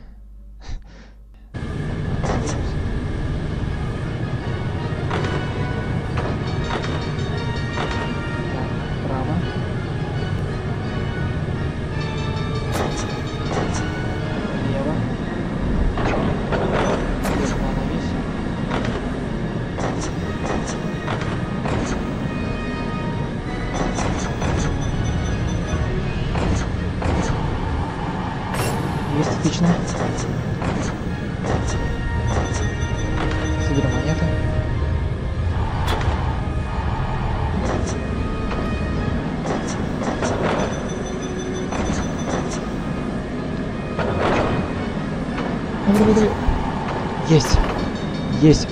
Есть, отлично. Соберем монеты. Есть. Есть.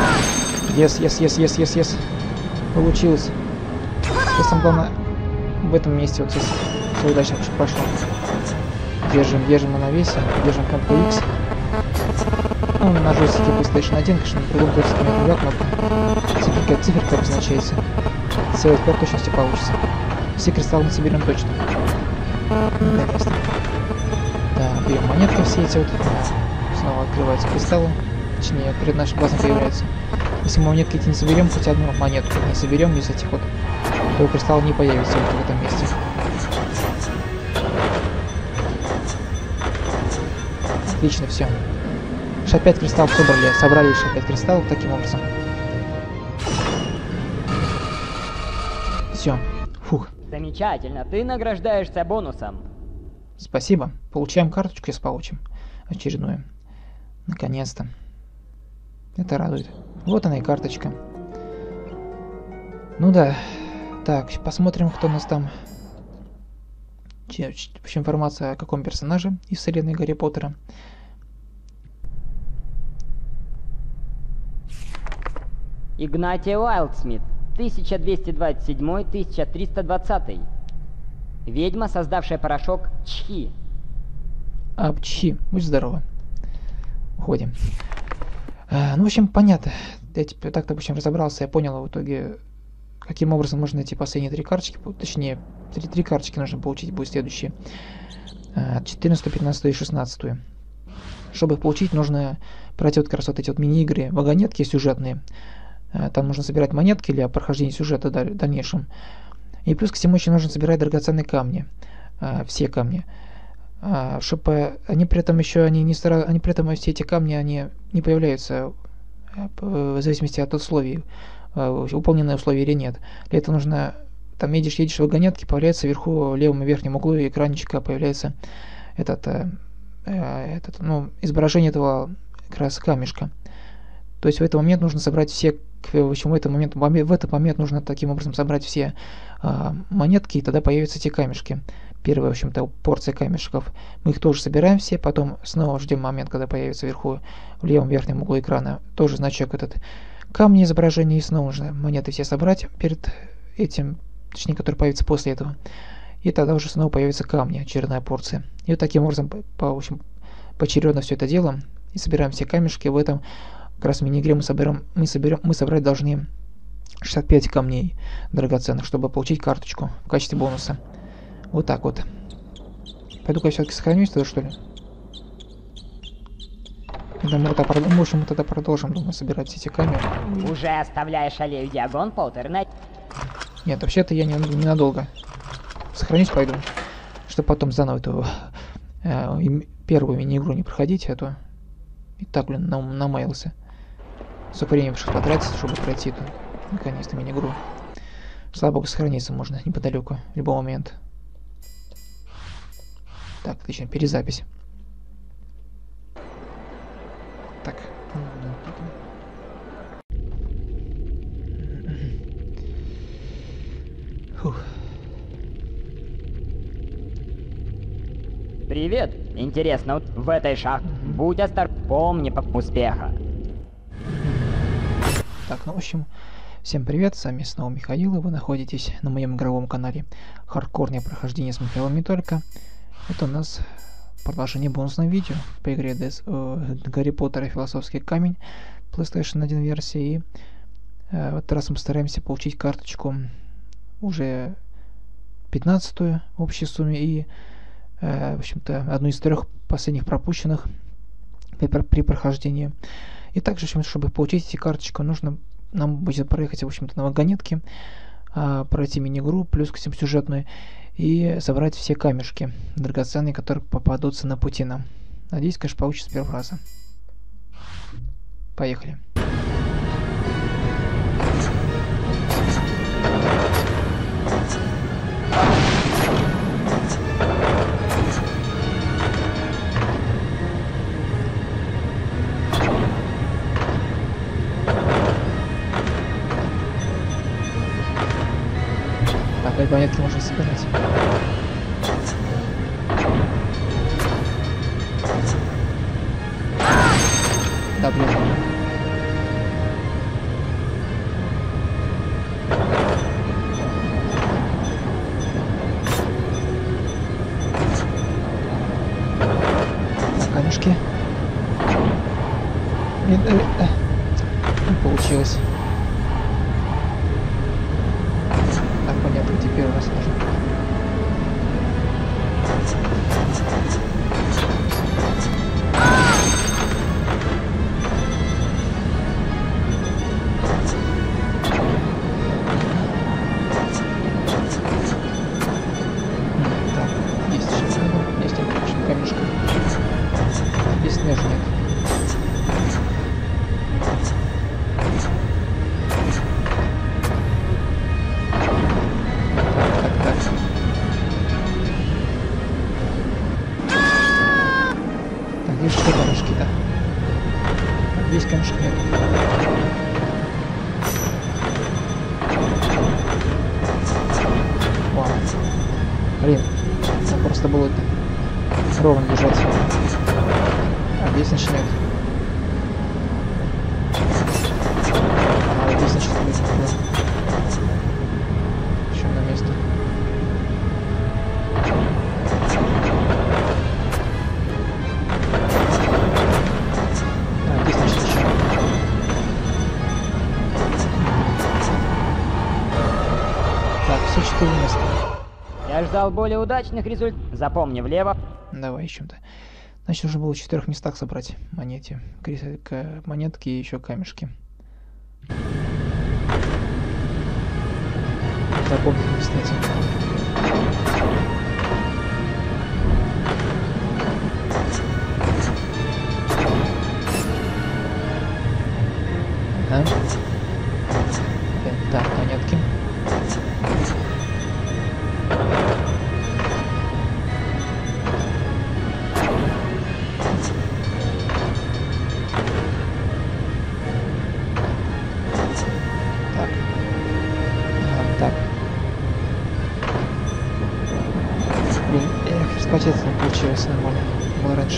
Yes. Получилось. Сейчас самое главное в этом месте вот здесь все удачно прошло. Держим на навесе, держим кнопку X. Ну, на джойстике PlayStation 1, конечно, на другом джойстике не другая кнопка. Циферка обозначается. Целая по точности получится. Все кристаллы мы соберем точно. Наконец-то. Да, берем монетки все эти вот. Снова открываются кристаллы. Точнее, перед нашим глазом появляются. Если мы монетки эти не соберем, хоть одну монетку не соберем из этих вот, то кристалл не появится вот в этом месте. Отлично, все. Аж 5 кристаллов собрали еще 5 кристаллов таким образом. Все. Фух. Замечательно, ты награждаешься бонусом. Спасибо. Получаем карточку, сейчас получим. Очередную. Наконец-то. Это радует. Вот она и карточка. Ну да. Так, посмотрим, кто у нас там. Вообще информация о каком персонаже из вселенной Гарри Поттера. Игнатий Уайлдсмит, 1227-1320. Ведьма, создавшая порошок Чхи. Чхи, будь здорова. Уходим. Ну, в общем, понятно. Я так-то, в общем, разобрался, я понял в итоге, каким образом можно найти последние 3 карточки. Точнее, 3 карточки нужно получить, будет следующие. 14, 15 и 16. Чтобы их получить, нужно пройти вот как раз вот эти вот мини-игры, вагонетки сюжетные. Там нужно собирать монетки для прохождения сюжета в дальнейшем. И плюс ко всему еще нужно собирать драгоценные камни. Все камни. Чтобы они при этом еще они при этом все эти камни они не появляются в зависимости от условий, выполненные условия или нет. Для этого нужно, там едешь в вагонетке, появляется вверху в левом и верхнем углу экранчика появляется изображение этого как раз камешка. То есть в этот момент нужно собрать все, в общем, в этот момент нужно таким образом собрать все монетки, и тогда появятся эти камешки. Первая, в общем-то, порция камешков. Мы их тоже собираем все, потом снова ждем момент, когда появится вверху в левом верхнем углу экрана тоже значок этот камни изображения, и снова нужно монеты все собрать перед этим, точнее, который появится после этого. И тогда уже снова появятся камни, очередная порция. И вот таким образом, в общем, поочередно все это делаем и собираем все камешки. В этом как раз мини-игре мы собрать должны 65 камней драгоценных, чтобы получить карточку в качестве бонуса. Вот так вот. Пойду-ка я все-таки сохранюсь тогда, что ли? Мы тогда продолжим, думаю, собирать эти камни. Уже оставляешь аллею Диагон, Поттер? Нет, вообще-то я ненадолго. Сохранюсь, пойду. Чтобы потом заново эту первую мини-игру не проходить, а то и так, блин, намаялся. Сколько времени пришлось потратить, чтобы пройти эту, наконец-то, мини-игру. Слава богу, сохраниться можно неподалеку, в любой момент. Так, отлично, перезапись. Так. Фух. Привет! Интересно, в этой шахте будь осторожен, помни успеха. Так, ну в общем, всем привет, с вами снова Михаил, и вы находитесь на моем игровом канале Хардкорное прохождение с Михаилом не только. Это у нас продолжение бонусного видео по игре Гарри Поттер и Философский камень PlayStation 1 версии. И в этот раз мы постараемся получить карточку уже 15-ю в общей сумме и, в общем-то, одну из 3 последних пропущенных при прохождении. И также, чтобы получить эти карточку, нужно нам будет проехать, в общем-то, на вагонетке, пройти мини-игру, плюс к всем сюжетную, и собрать все камешки драгоценные, которые попадутся на пути нам. Надеюсь, конечно, получится с первого раза. Поехали. Так, монетки можно собирать. Да, блин. Так, камешки. Не получилось. Так, понятно, теперь у нас нужно. Блин, там просто было ровно держать. А здесь начинает. А здесь начинает. Еще на место. А здесь начинает еще. Так, все 4 места. Я ждал более удачных результатов. Запомни, влево. Давай ищем-то. Значит, нужно было в 4 местах собрать монетки и еще камешки. Запомни, кстати. Ага. Так, монетки. Раскачаться не получилось нормально. Было раньше.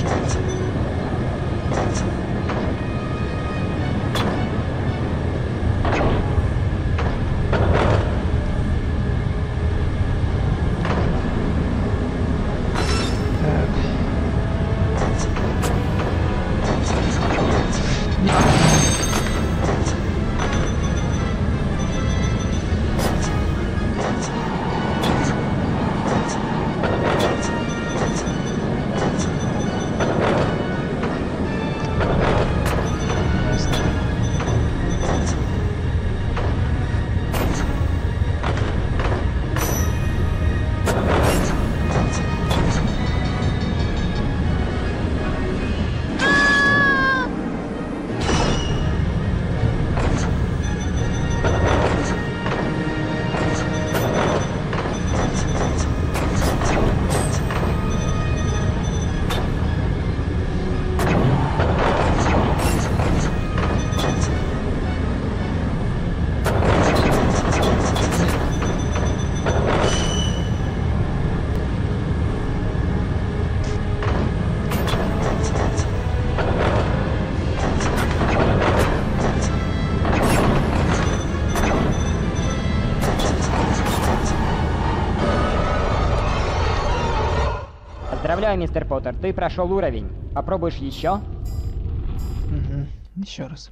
Поздравляю, мистер Поттер, ты прошел уровень. Попробуешь еще? Угу. Еще раз.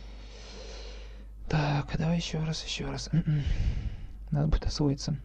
Так, давай еще раз. Надо будет освоиться.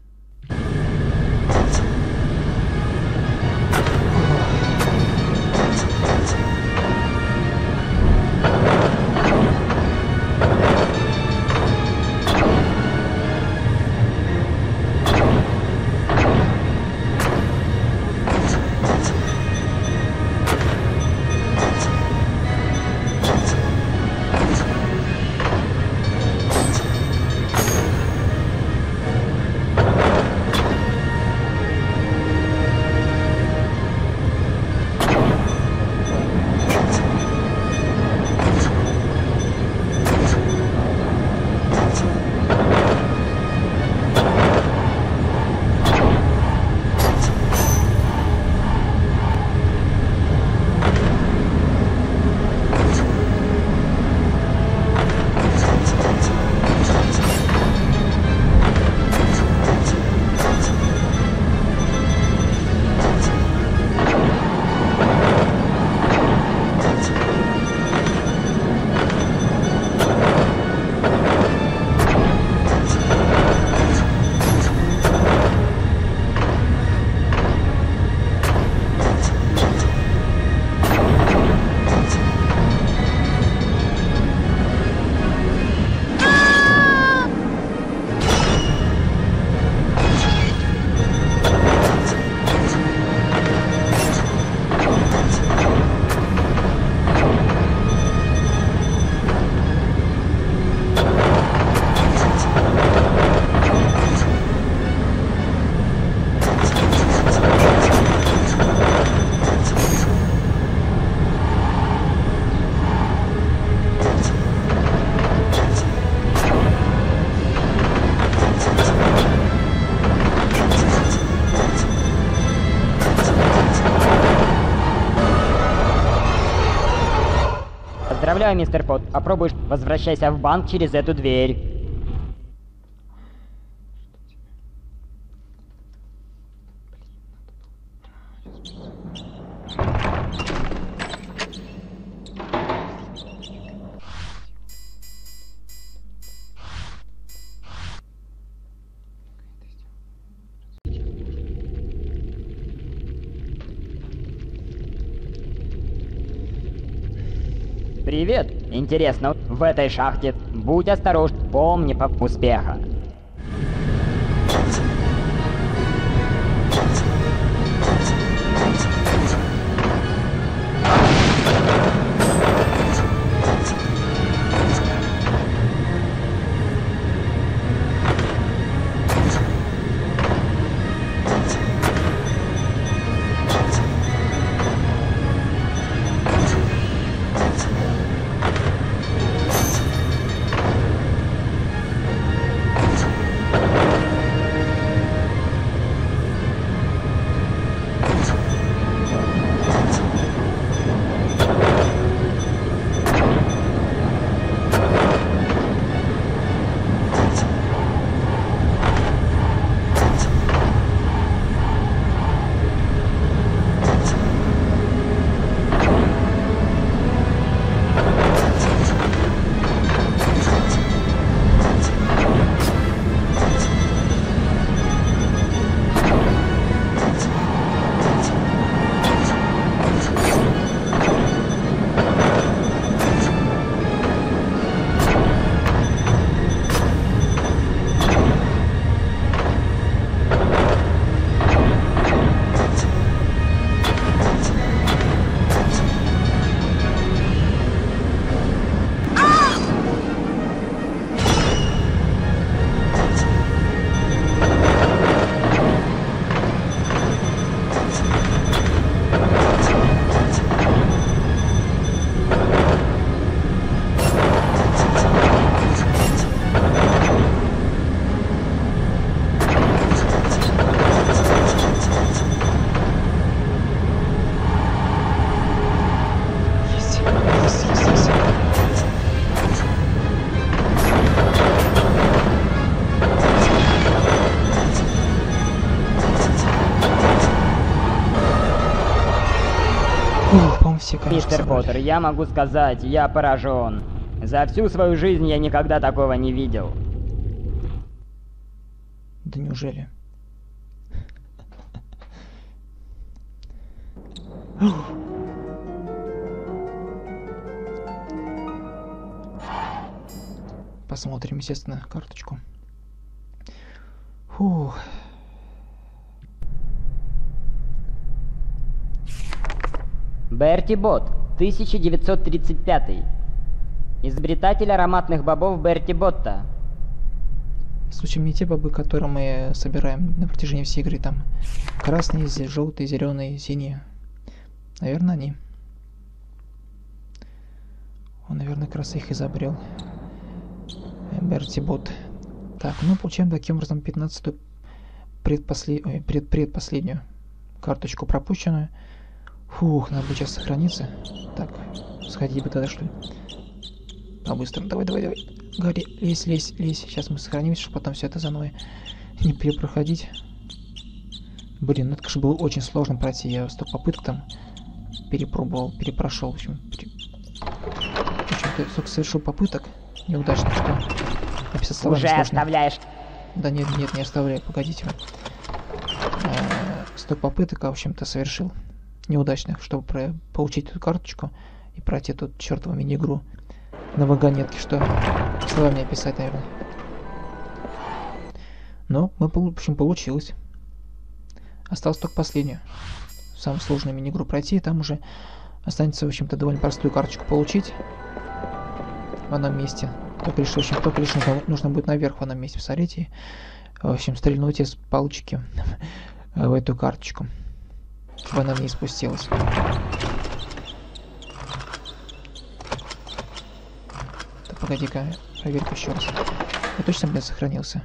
Поздравляю, мистер Пот. Попробуешь, возвращайся в банк через эту дверь. Привет. Интересно, в этой шахте. Будь осторожен, помни по успеха. Мистер Поттер, я могу сказать, я поражен. За всю свою жизнь я никогда такого не видел. Да неужели? Посмотрим, естественно, карточку. Фух. Берти Бот, 1935. Изобретатель ароматных бобов Берти Ботта. Случаем не те бобы, которые мы собираем на протяжении всей игры, там красные, желтые, зеленые, синие. Наверное, они. Он, наверное, как раз их изобрел. Берти Бот. Так, ну получаем таким образом 15-ю предпоследнюю карточку пропущенную. Фух, надо бы сейчас сохраниться. Так, сходить бы тогда, что ли? По-быстрому. Давай. Гарри, лезь. Сейчас мы сохранимся, чтобы потом все это заново не перепроходить. Блин, ну это, конечно, было очень сложно пройти. Я столько попыток там перепрошел. В общем, столько совершил попыток неудачных, что написать словами уже сложно. Оставляешь? Да нет, не оставляю. Погодите вы. Столько попыток, в общем-то, совершил неудачных, чтобы получить эту карточку и пройти эту чертову мини-игру на вагонетке, что словами описать, наверное. Но в общем, получилось. Осталось только последнюю, самую сложную мини-игру пройти, и там уже останется, в общем-то, довольно простую карточку получить в одном месте. Только лишь нужно будет наверх в одном месте посмотреть и, в общем, стрельнуть из палочки в эту карточку, чтобы она не спустилась. Так, погоди-ка, проверь-ка еще раз. Я точно, блядь, сохранился?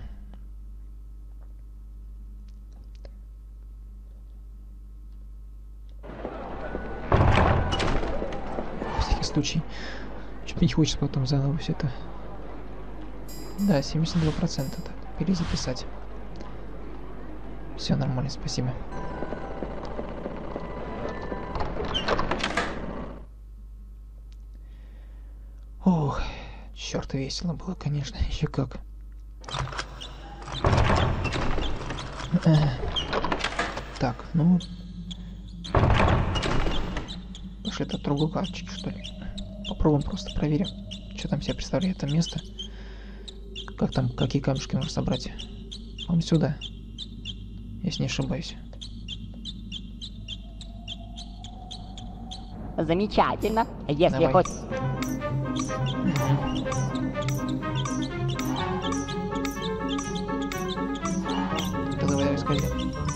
На всякий случай. Не хочется потом заново все это. Да, 72%. Так, перезаписать. Все нормально, спасибо. Ох, черт, весело было, конечно, еще как. Так, ну... Пошли это другую карточку, что ли. Попробуем просто проверим, что там себе представляет это место. Как там, какие камешки нужно собрать. Вон сюда, если не ошибаюсь. Замечательно. Если Давай. хоть... Давай, скажи.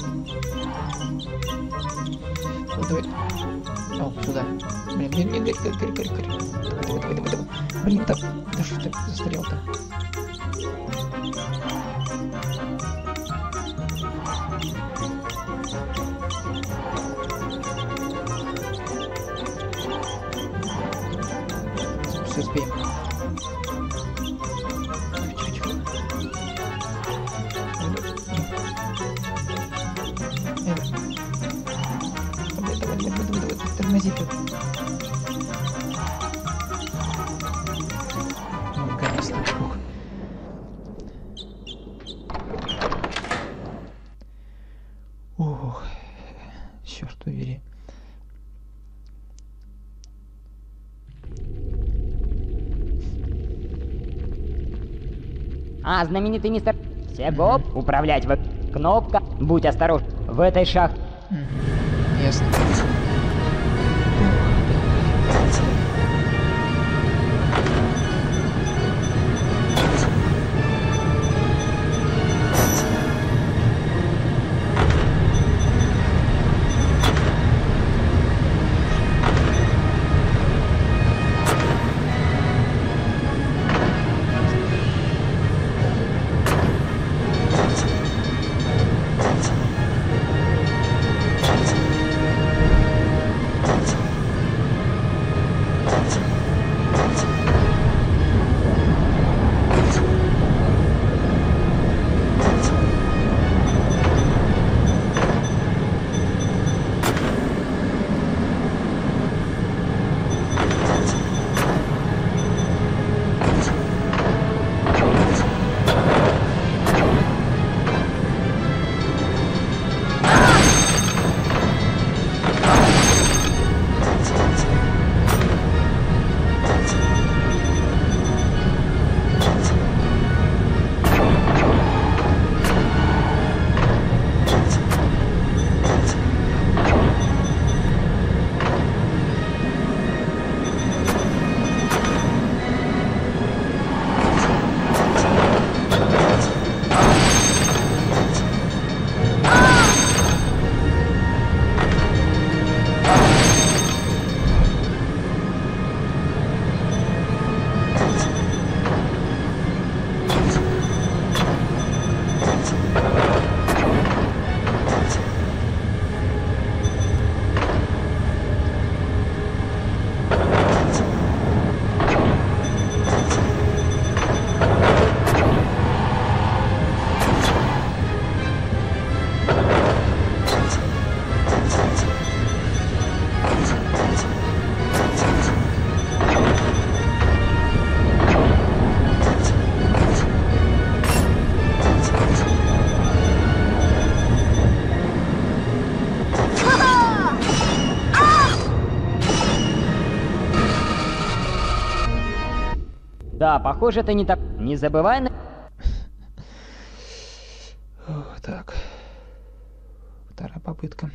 Давай. О, сюда. Блин, не, гори. Давай. Блин, да что ты застрял-то? Все успеем. Давай, тормози тут. Ну, наконец-то. Фух. Ох, черт побери. А, знаменитый мистер... Сегоп, управлять в... Кнопка, будь осторожен, в этой шахте. Ясно. Да, похоже, это не так. Не забывай на... Так. Вторая попытка.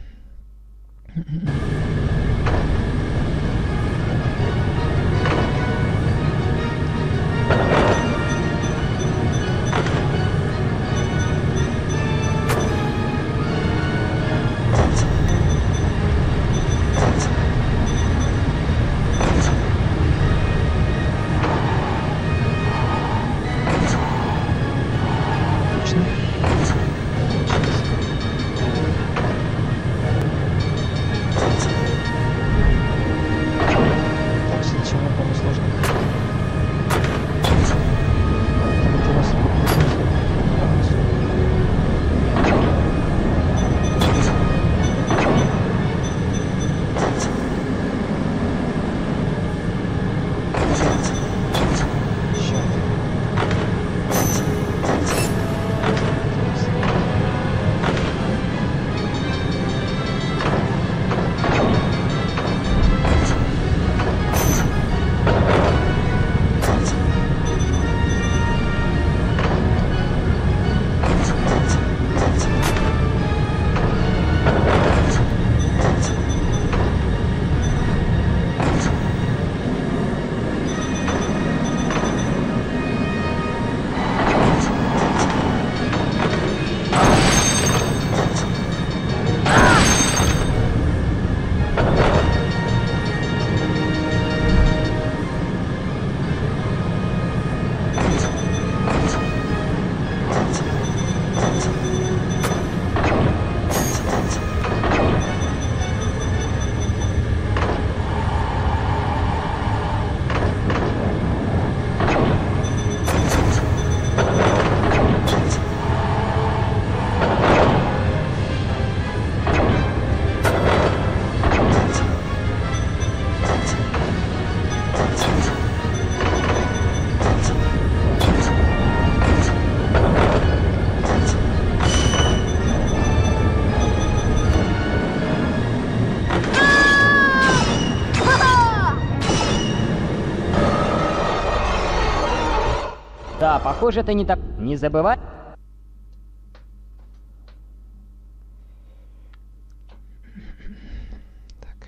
похоже, это не так. Не забывай. Так.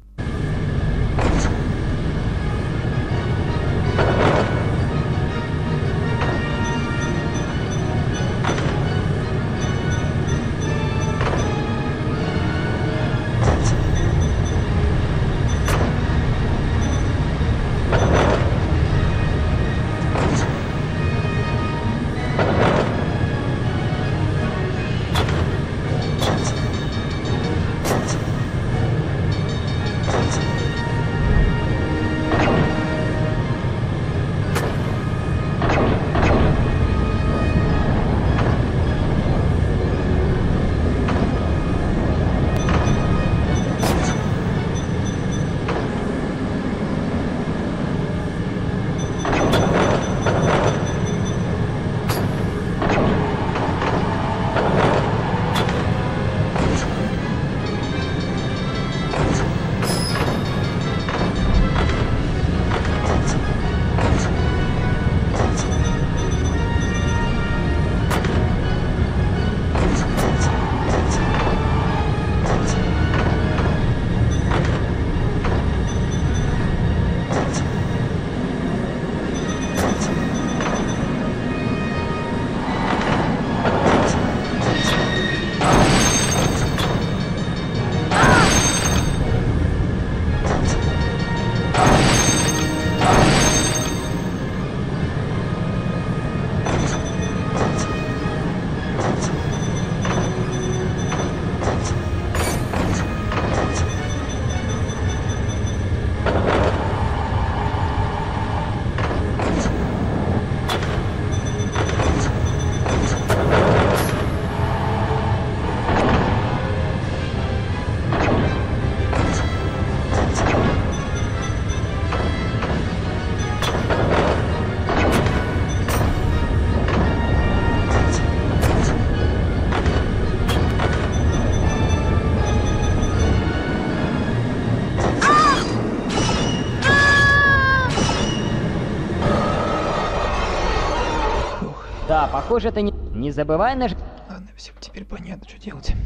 Да, похоже, это не... Не забывай нажать... Ладно, все, теперь понятно, что делать.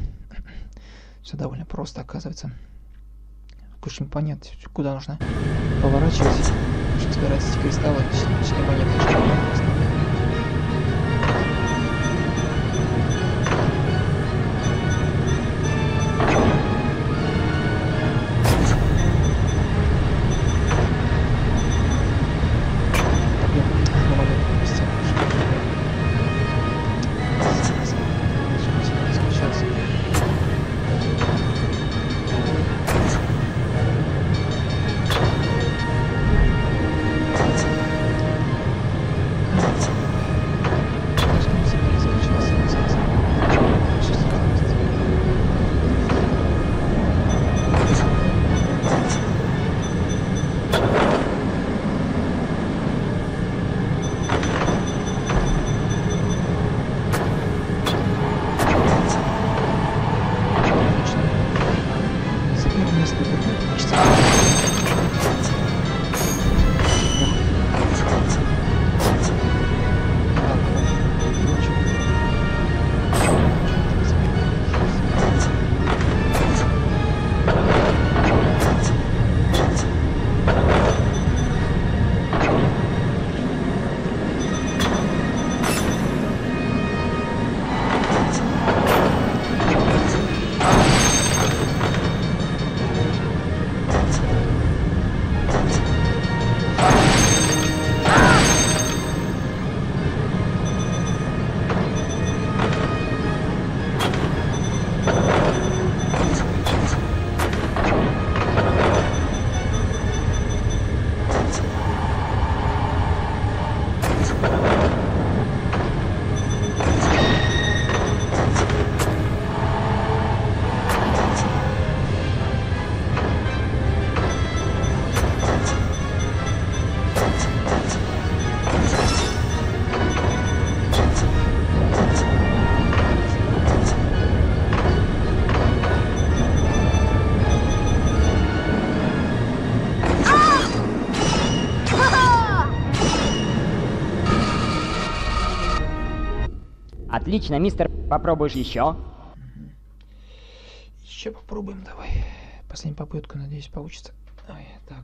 Все довольно просто, оказывается. Очень понятно, куда нужно поворачивать, чтобы собирать эти кристаллы, точнее монеты. Thank you. Отлично, мистер. Попробуешь еще? Еще попробуем, давай. Последнюю попытку, надеюсь, получится. Ой, так.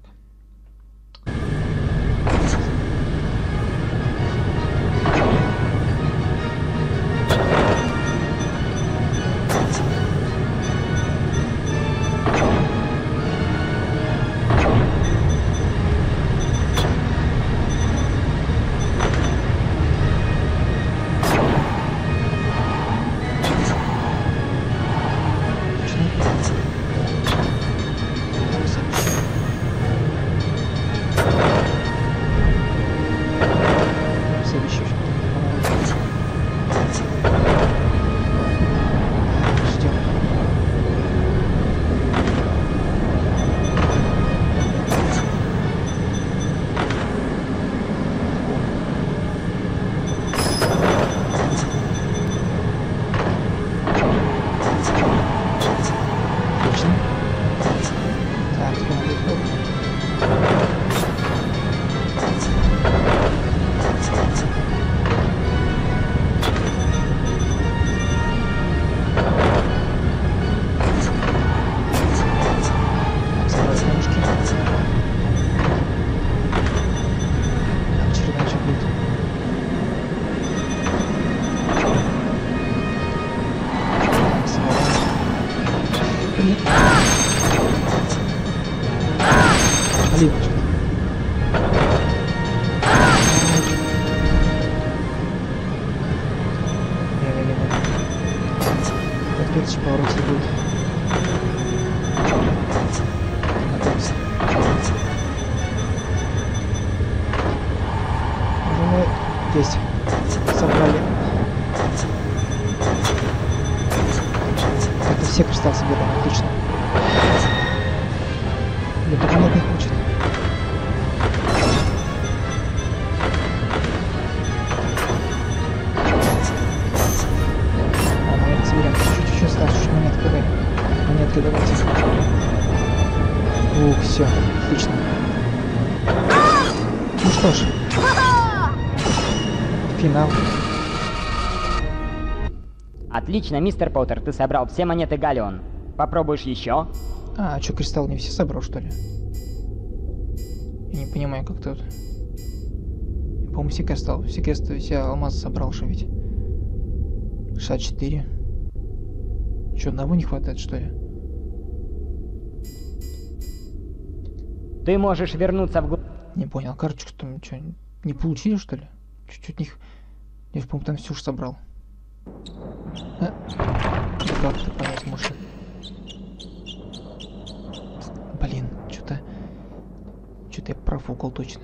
Следующий поворот будет. Уже здесь собрали. Это все кристаллы собираем, отлично. Или пока нет, не хочет. Чуть-чуть осталось, чуть монетки дай. Монетки давайте. Ух, все, отлично. Ну что ж. Финал. Отлично, мистер Поттер, ты собрал все монеты Галлеон. Попробуешь еще? А что, кристалл не все собрал, что ли? Я не понимаю, как тут. Я, по-моему, все кристаллы, все алмазы собрал, что ведь. 64. Что, одного не хватает, что ли? Ты можешь вернуться в... Не понял, карточку там что, не получили, что ли? Чуть-чуть них... Я же, по-моему, там все уж собрал. А? Как это понять можно? Блин, что-то я профукал точно.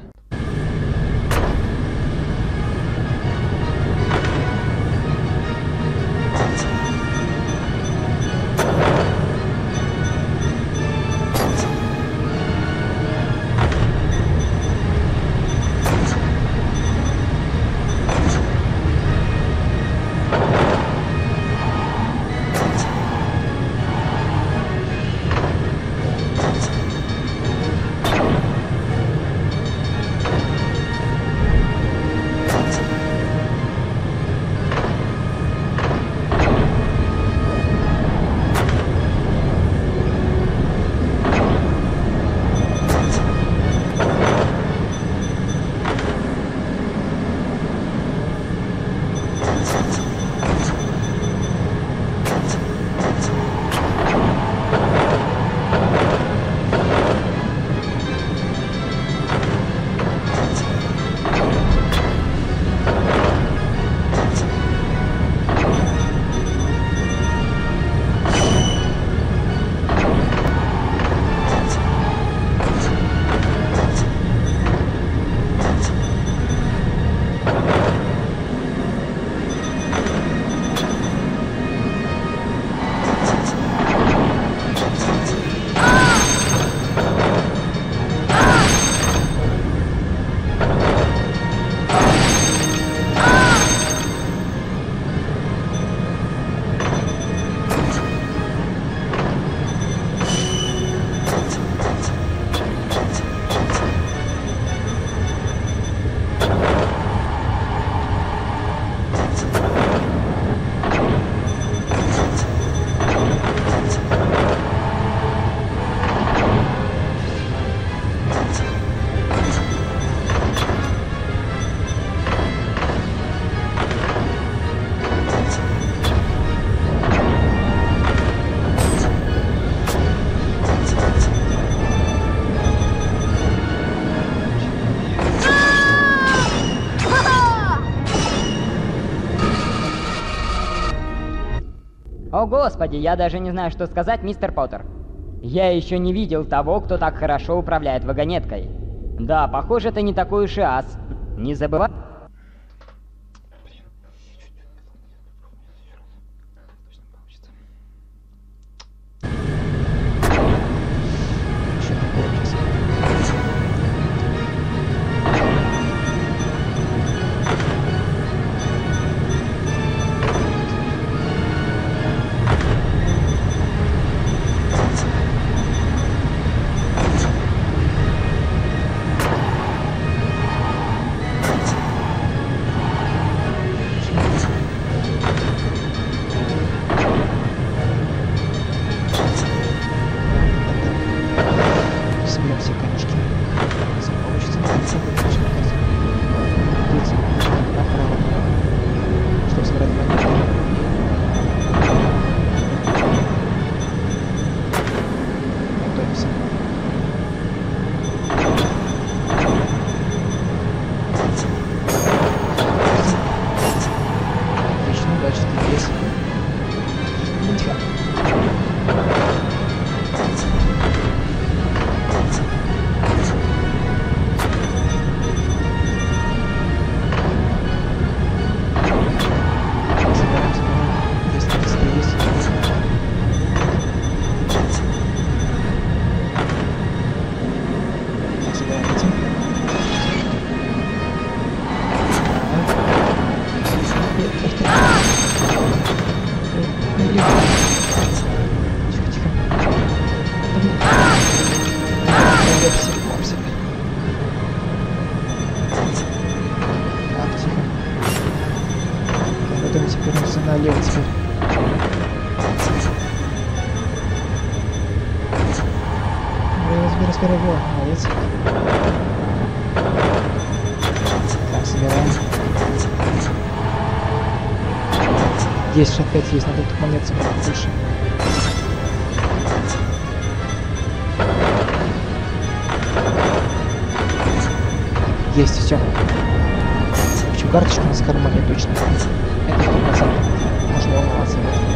О господи, я даже не знаю, что сказать, мистер Поттер. Я еще не видел того, кто так хорошо управляет вагонеткой. Да, похоже, ты не такой уж и ас. Не забывай... Налево теперь. Разбирай его. Молодец. Так, собираем. Есть, опять есть, надо тут монет собрать больше. Есть, все. Хочу карточку на кармане точно. Это 100%. Можно волноваться.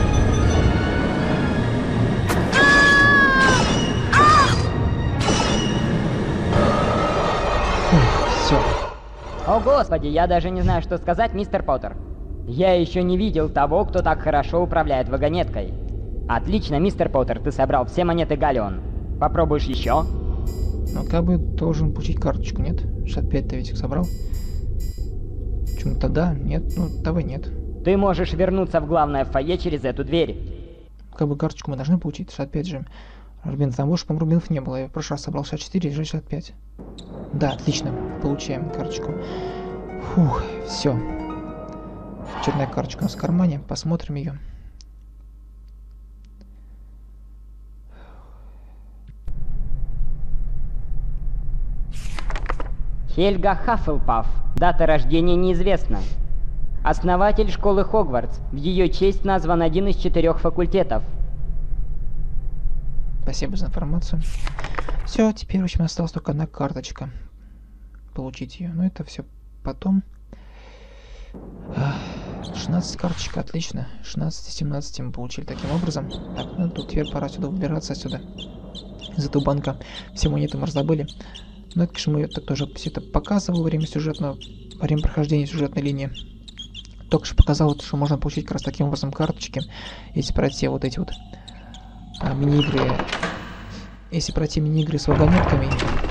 Все. О господи, я даже не знаю, что сказать, мистер Поттер. Я еще не видел того, кто так хорошо управляет вагонеткой. Отлично, мистер Поттер, ты собрал все монеты Галлеон. Попробуешь еще? Ну, как бы должен получить карточку, нет? 65-то ведь собрал. Почему-то да, нет, ну давай нет. Ты можешь вернуться в главное фойе через эту дверь. Как бы карточку мы должны получить, 65 же. Рубинов, там больше, по-моему, рубинов не было. Я в прошлый раз собрал 64, и 65. Да, отлично, получаем карточку. Фух, все. Очередная карточка у нас в кармане, посмотрим ее. Хельга Хаффлпаф. Дата рождения неизвестна. Основатель школы Хогвартс. В ее честь назван один из 4 факультетов. Спасибо за информацию. Все, теперь в общем осталась только одна карточка. Получить ее. Но это все потом. 16 карточка, отлично. 16-17 мы получили таким образом. Так, ну тут теперь пора сюда выбираться отсюда. Из этого банка все монеты мы раздобыли. Но это, конечно, я тоже все это показывал во время прохождения сюжетной линии. Только что показал, что можно получить как раз таким образом карточки, если пройти вот эти вот мини-игры. Если пройти мини-игры с вагонетками.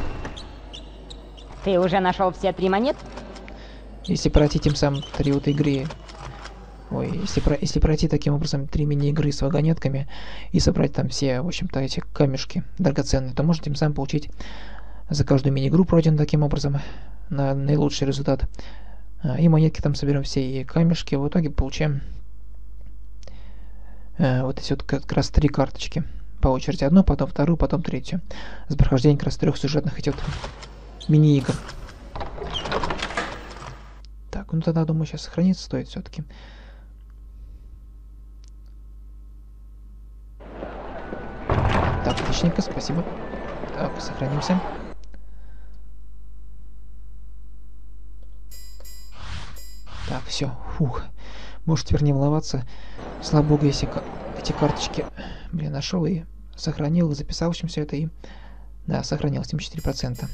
Ты уже нашел все 3 монет? Если пройти тем самым 3 вот игры. Ой, если пройти таким образом 3 мини-игры с вагонетками и собрать там все, в общем-то, эти камешки драгоценные, то можно тем самым получить за каждую мини-игру пройден таким образом на наилучший результат. И монетки там соберем все, и камешки. В итоге получаем вот эти вот как раз 3 карточки. По очереди. Одну, потом вторую, потом третью. С прохождением как раз 3 сюжетных идет мини-игр. Так, ну тогда, думаю, сейчас сохраниться стоит все-таки. Так, отличненько, спасибо. Так, сохранимся. Так, все, фух. Может теперь не волноваться. Слава богу, если эти карточки, блин, нашел и сохранил, записал, в общем, все это и... Да, сохранил 74%.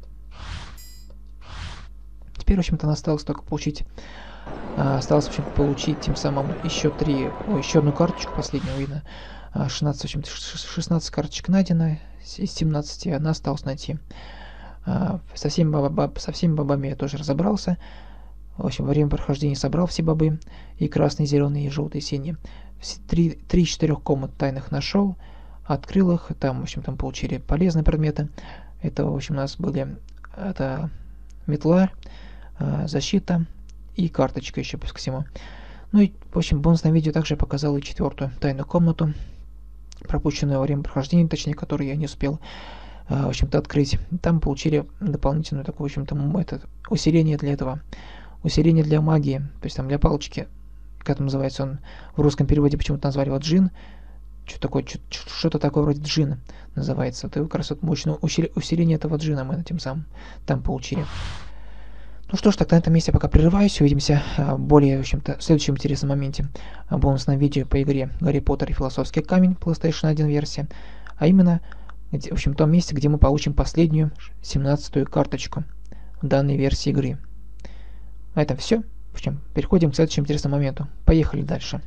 Теперь, в общем-то, осталось только получить... Осталось, в общем, получить тем самым еще одну карточку последнюю, видно. 16, в общем-то, 16 карточек найдено, из 17 она осталось найти. Со всеми бобами я тоже разобрался. В общем, во время прохождения собрал все бобы. И красные, зеленые, и желтые, синие. 3 из 4 комнат тайных нашел. Открыл их. Там, в общем, там получили полезные предметы. Это, в общем, у нас были... Это метла, защита и карточка еще плюс ко всему. Ну и, в общем, бонусное видео также показал и 4-ю тайную комнату, пропущенную во время прохождения, точнее, которую я не успел, в общем-то, открыть. Там получили дополнительную такое, в общем-то, усиление для этого, усиление для магии, то есть там для палочки, как это называется, он в русском переводе почему-то назвали его джин, что-то такое вроде джина называется. Это как раз вот мощное усиление этого джина мы этим самым там получили. Ну что ж, тогда на этом месте пока прерываюсь. Увидимся более, в общем-то, в следующем интересном моменте. Бонусном видео по игре Гарри Поттер и Философский камень, PlayStation 1 версия. А именно, в общем, в том месте, где мы получим последнюю, 17-ю карточку данной версии игры. На этом все. В общем, переходим к следующему интересному моменту. Поехали дальше.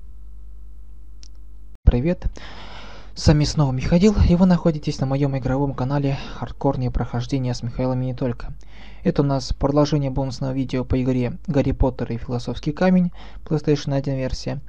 Привет. С вами снова Михаил, и вы находитесь на моем игровом канале «Хардкорные прохождения с Михаилом и не только». Это у нас продолжение бонусного видео по игре Гарри Поттер и Философский камень, PlayStation 1 версия.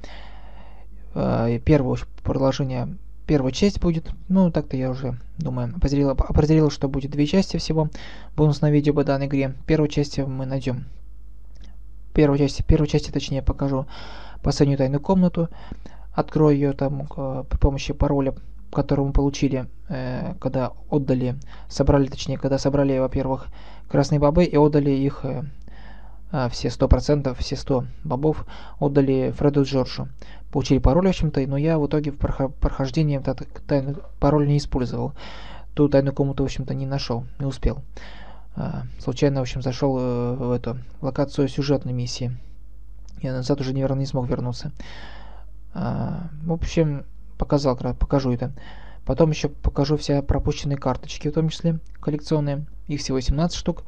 Первая часть будет, ну так-то я уже думаю, определил, что будет 2 части всего бонусного видео по данной игре. Первую часть мы найдем. Первой части, точнее, покажу последнюю тайную комнату. Открою ее там при помощи пароля, который мы получили, когда собрали, во-первых, красные бобы и отдали их, все 100%, все 100 бобов отдали Фреду Джорджу. Получили пароль, в общем-то, но я в итоге в прохождении пароль не использовал. Ту тайную комнату, в общем-то, не нашел, не успел. Случайно, в общем, зашел в эту локацию сюжетной миссии. Я назад уже, наверное, не смог вернуться. В общем, покажу это. Потом еще покажу все пропущенные карточки, в том числе коллекционные. Их всего 17 штук.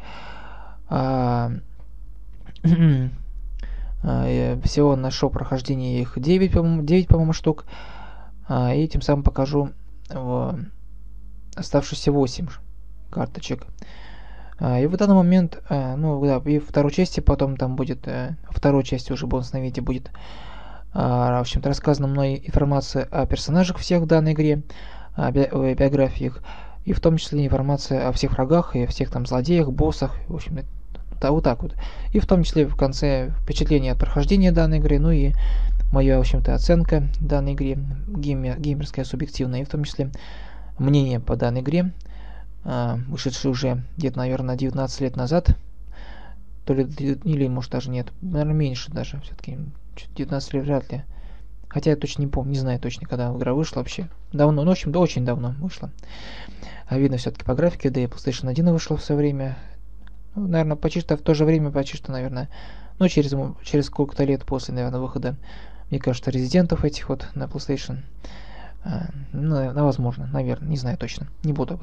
Всего нашел прохождение их 9, по-моему, штук. И тем самым покажу оставшиеся 8 карточек. И в данный момент, и второй части потом там будет, второй части уже бонусное видео будет, в общем-то, рассказана мной информация о персонажах всех в данной игре, о биографиях, и в том числе информация о всех врагах и о всех там злодеях, боссах, в общем, вот так вот. И в том числе в конце впечатление от прохождения данной игры, ну и моя, в общем-то, оценка данной игре, геймерская, субъективная, и в том числе мнение по данной игре, вышедшей уже где-то, наверное, 19 лет назад, или может даже нет, наверное, меньше даже, все-таки 19 лет вряд ли. Хотя я точно не помню, не знаю точно, когда игра вышла вообще. Давно, ну, в общем, да, очень давно вышла. А видно все-таки по графике, да и PlayStation 1 вышла в свое время. Ну, наверное, почти что в то же время, наверное, ну, через сколько-то лет после, наверное, выхода, мне кажется, резидентов этих вот на PlayStation. Возможно, наверное, не знаю точно. Не буду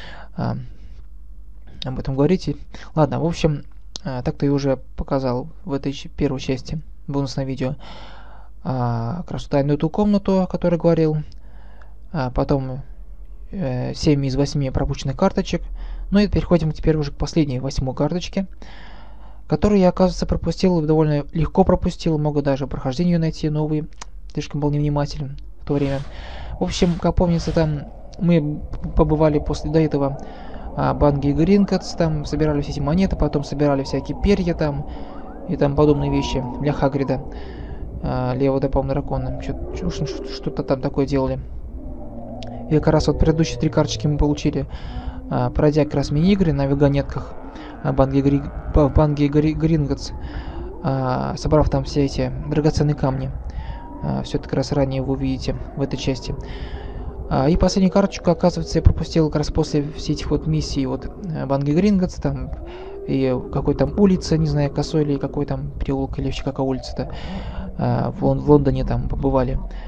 об этом говорить. Ладно, в общем, так-то я уже показал в этой первой части бонусное видео как раз тайную ту комнату, о которой говорил. Потом 7 из 8 пропущенных карточек. Ну и переходим теперь уже к последней, 8-й карточке, которую я, оказывается, пропустил, довольно легко пропустил, могу даже прохождение найти новые, слишком был невнимателен в то время. В общем, как помнится, там мы побывали до этого Банги Гринготс, там собирали все эти монеты, потом собирали всякие перья там и там подобные вещи для Хагрида, Левого, по-моему, дракона, что-то там такое делали. И как раз вот предыдущие 3 карточки мы получили, пройдя как раз мини-игры на вагонетках Банги Гринготс, собрав там все эти драгоценные камни. Все это как раз ранее вы увидите в этой части. И последнюю карточку, оказывается, я пропустил как раз после всех этих вот миссий вот Банги Гринготс, там и какой там улица, не знаю, косой или какой там переулок, или вообще какая улица-то, в Лондоне там побывали.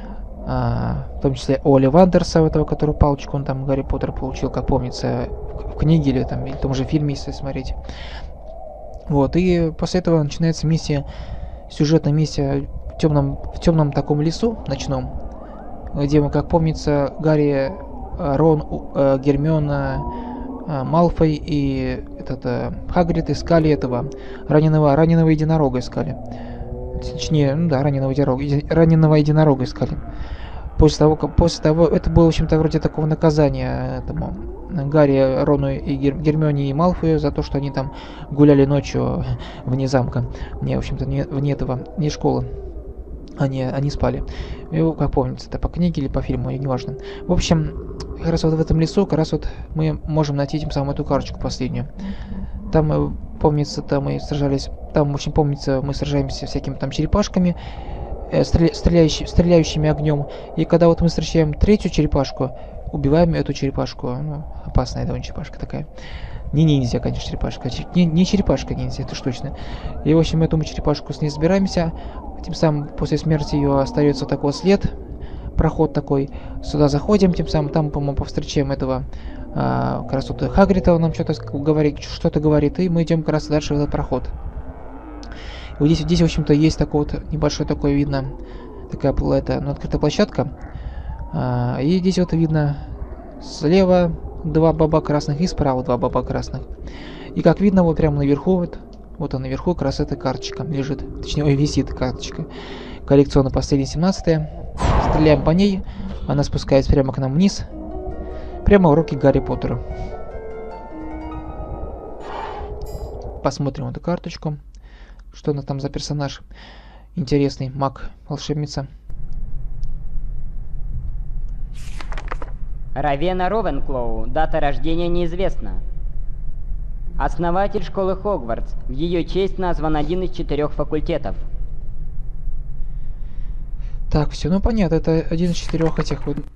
в том числе Оли Вандерса, этого, которого палочку он там Гарри Поттер получил, как помнится, в книге или там, или в том же фильме, если смотреть. Вот, и после этого начинается миссия, сюжетная миссия в темном таком лесу ночном, где мы, как помнится, Гарри, Рон, Гермиона, Малфой и Хагрид искали этого раненого единорога искали. Точнее, раненого единорога искали. После того, это было, в общем-то, вроде такого наказания этому Гарри, Рону и Гермионе и Малфою за то, что они там гуляли ночью вне замка. В общем-то, вне школы. Они спали. И, как помнится, это по книге или по фильму, неважно. В общем, как раз вот в этом лесу, как раз вот мы можем найти тем самым эту карточку последнюю. Там, помнится, мы сражались. Там, в общем, помнится, мы сражаемся всякими там черепашками, стреляющими огнем. И когда вот мы встречаем третью черепашку, убиваем эту черепашку. Опасная довольно черепашка такая. Не ниндзя, конечно, черепашка. Не черепашка ниндзя, это уж точно. И, в общем, эту мы черепашку с ней собираемся. Тем самым после смерти ее остается такой след, проход такой. Сюда заходим, тем самым там, по-моему, повстречаем этого как раз вот Хагрида, он нам что-то говорит, и мы идем как раз дальше в этот проход. И вот здесь, в общем-то, есть такой вот небольшой такой, видно, такая открытая площадка. И здесь вот видно слева 2 баба красных и справа 2 баба красных. И как видно, вот прямо наверху, вот наверху как раз эта карточка лежит. Точнее, висит карточка. Коллекционная последняя 17-я. Стреляем по ней. Она спускается прямо к нам вниз. Прямо в руки Гарри Поттера. Посмотрим эту карточку. Что она там за персонаж? Интересный маг, волшебница. Равена Ровенклоу. Дата рождения неизвестна. Основатель школы Хогвартс. В ее честь назван один из 4 факультетов. Так, все, понятно. Это один из 4 этих вот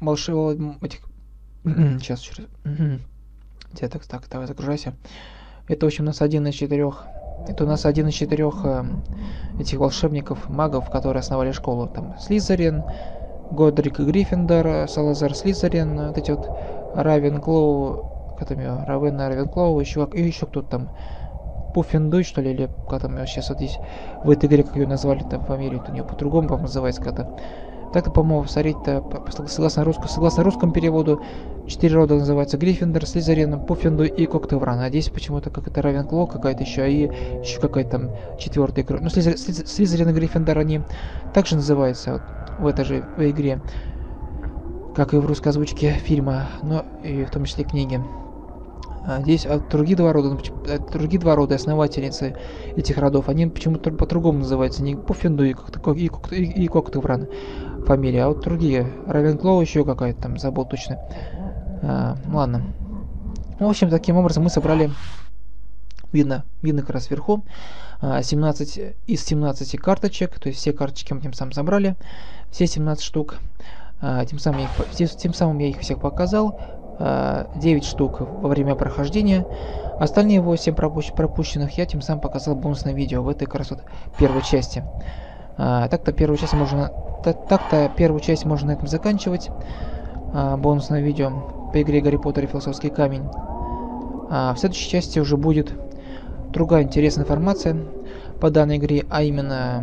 Сейчас еще раз. Так, загружайся. Это, в общем, у нас один из 4. Это у нас один из 4 этих волшебников, магов, которые основали школу. Там Слизерин, Годрик Гриффиндор, Салазар Слизерин, вот эти вот Равенклоу, Равенна Равенклоу, еще кто-то там, Пуффендуй, что ли, или как там сейчас вот здесь в этой игре, как ее назвали там в Америке, у нее по-другому, по-моему, называется как-то. Так-то, по-моему, смотреть-то, согласно русскому переводу, 4 рода называются: Гриффиндор, Слизерин, Пуффендуй и Когтевран. А здесь почему-то как-то Равенклоу какая-то еще, и еще какая-то там 4-я игра. Ну, Слизерин и Гриффиндор, они также называются вот, в этой же игре, как и в русской озвучке фильма, но и в том числе книги. А здесь другие два рода, основательницы этих родов, они почему-то по-другому называются, не Пуффендуй и Когтевран фамилия, а вот другие. Равенклоу еще какая-то там, забыл точно. Ладно. В общем, таким образом мы собрали, видно как раз вверху, 17 из 17 карточек, то есть все карточки мы тем самым собрали, все 17 штук. Тем самым я их всех показал. 9 штук во время прохождения. Остальные 8 пропущенных я тем самым показал в бонусном видео в этой как раз вот первой части. Так-то первую часть можно на этом заканчивать. Бонусное видео по игре Гарри Поттер и Философский камень. В следующей части уже будет другая интересная информация по данной игре, а именно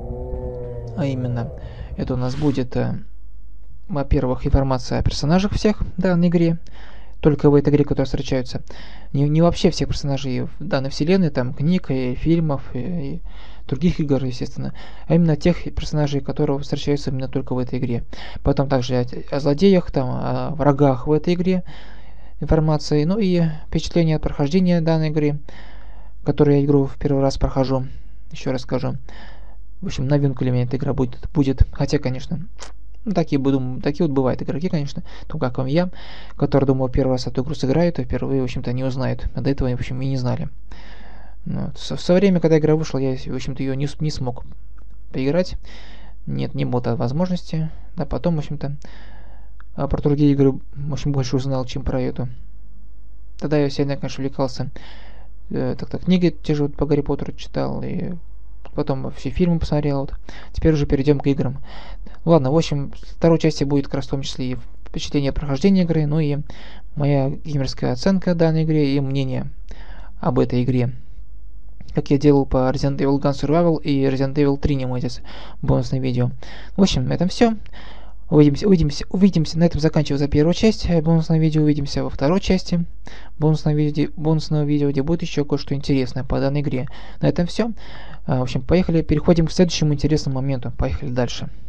это у нас будет, во-первых, информация о персонажах всех в данной игре, только в этой игре, которые встречаются. Не вообще всех персонажей в данной вселенной, там книг и фильмов и других игр, естественно, а именно тех персонажей, которые встречаются именно только в этой игре. Потом также о злодеях, там, о врагах в этой игре информации, ну и впечатления от прохождения данной игры, которую я игру в первый раз прохожу. Еще раз скажу. В общем, новинка для меня эта игра будет. Хотя, конечно, такие вот бывают игроки, конечно, как вам я, которые, думал, первый раз эту игру сыграют, и впервые, в общем-то, не узнают. А до этого, в общем, и не знали. Но в свое время, когда игра вышла, я, в общем-то, ее не смог поиграть. Не было возможности. Да, потом, в общем-то, про другие игры, в общем, больше узнал, чем про эту. Тогда я сильно, конечно, увлекался. Книги те же вот по Гарри Поттеру читал, и потом вообще фильмы посмотрел. Вот. Теперь уже перейдем к играм. Ладно, в общем, в второй части будет как раз в том числе и впечатление прохождения игры, ну и моя геймерская оценка данной игре и мнение об этой игре. Как я делал по Resident Evil Gun Survival и Resident Evil 3, не мой бонусное видео. В общем, на этом все. Увидимся. На этом заканчивается первая часть бонусного видео. Увидимся во второй части бонусного видео, где будет еще кое-что интересное по данной игре. На этом все. В общем, поехали. Переходим к следующему интересному моменту. Поехали дальше.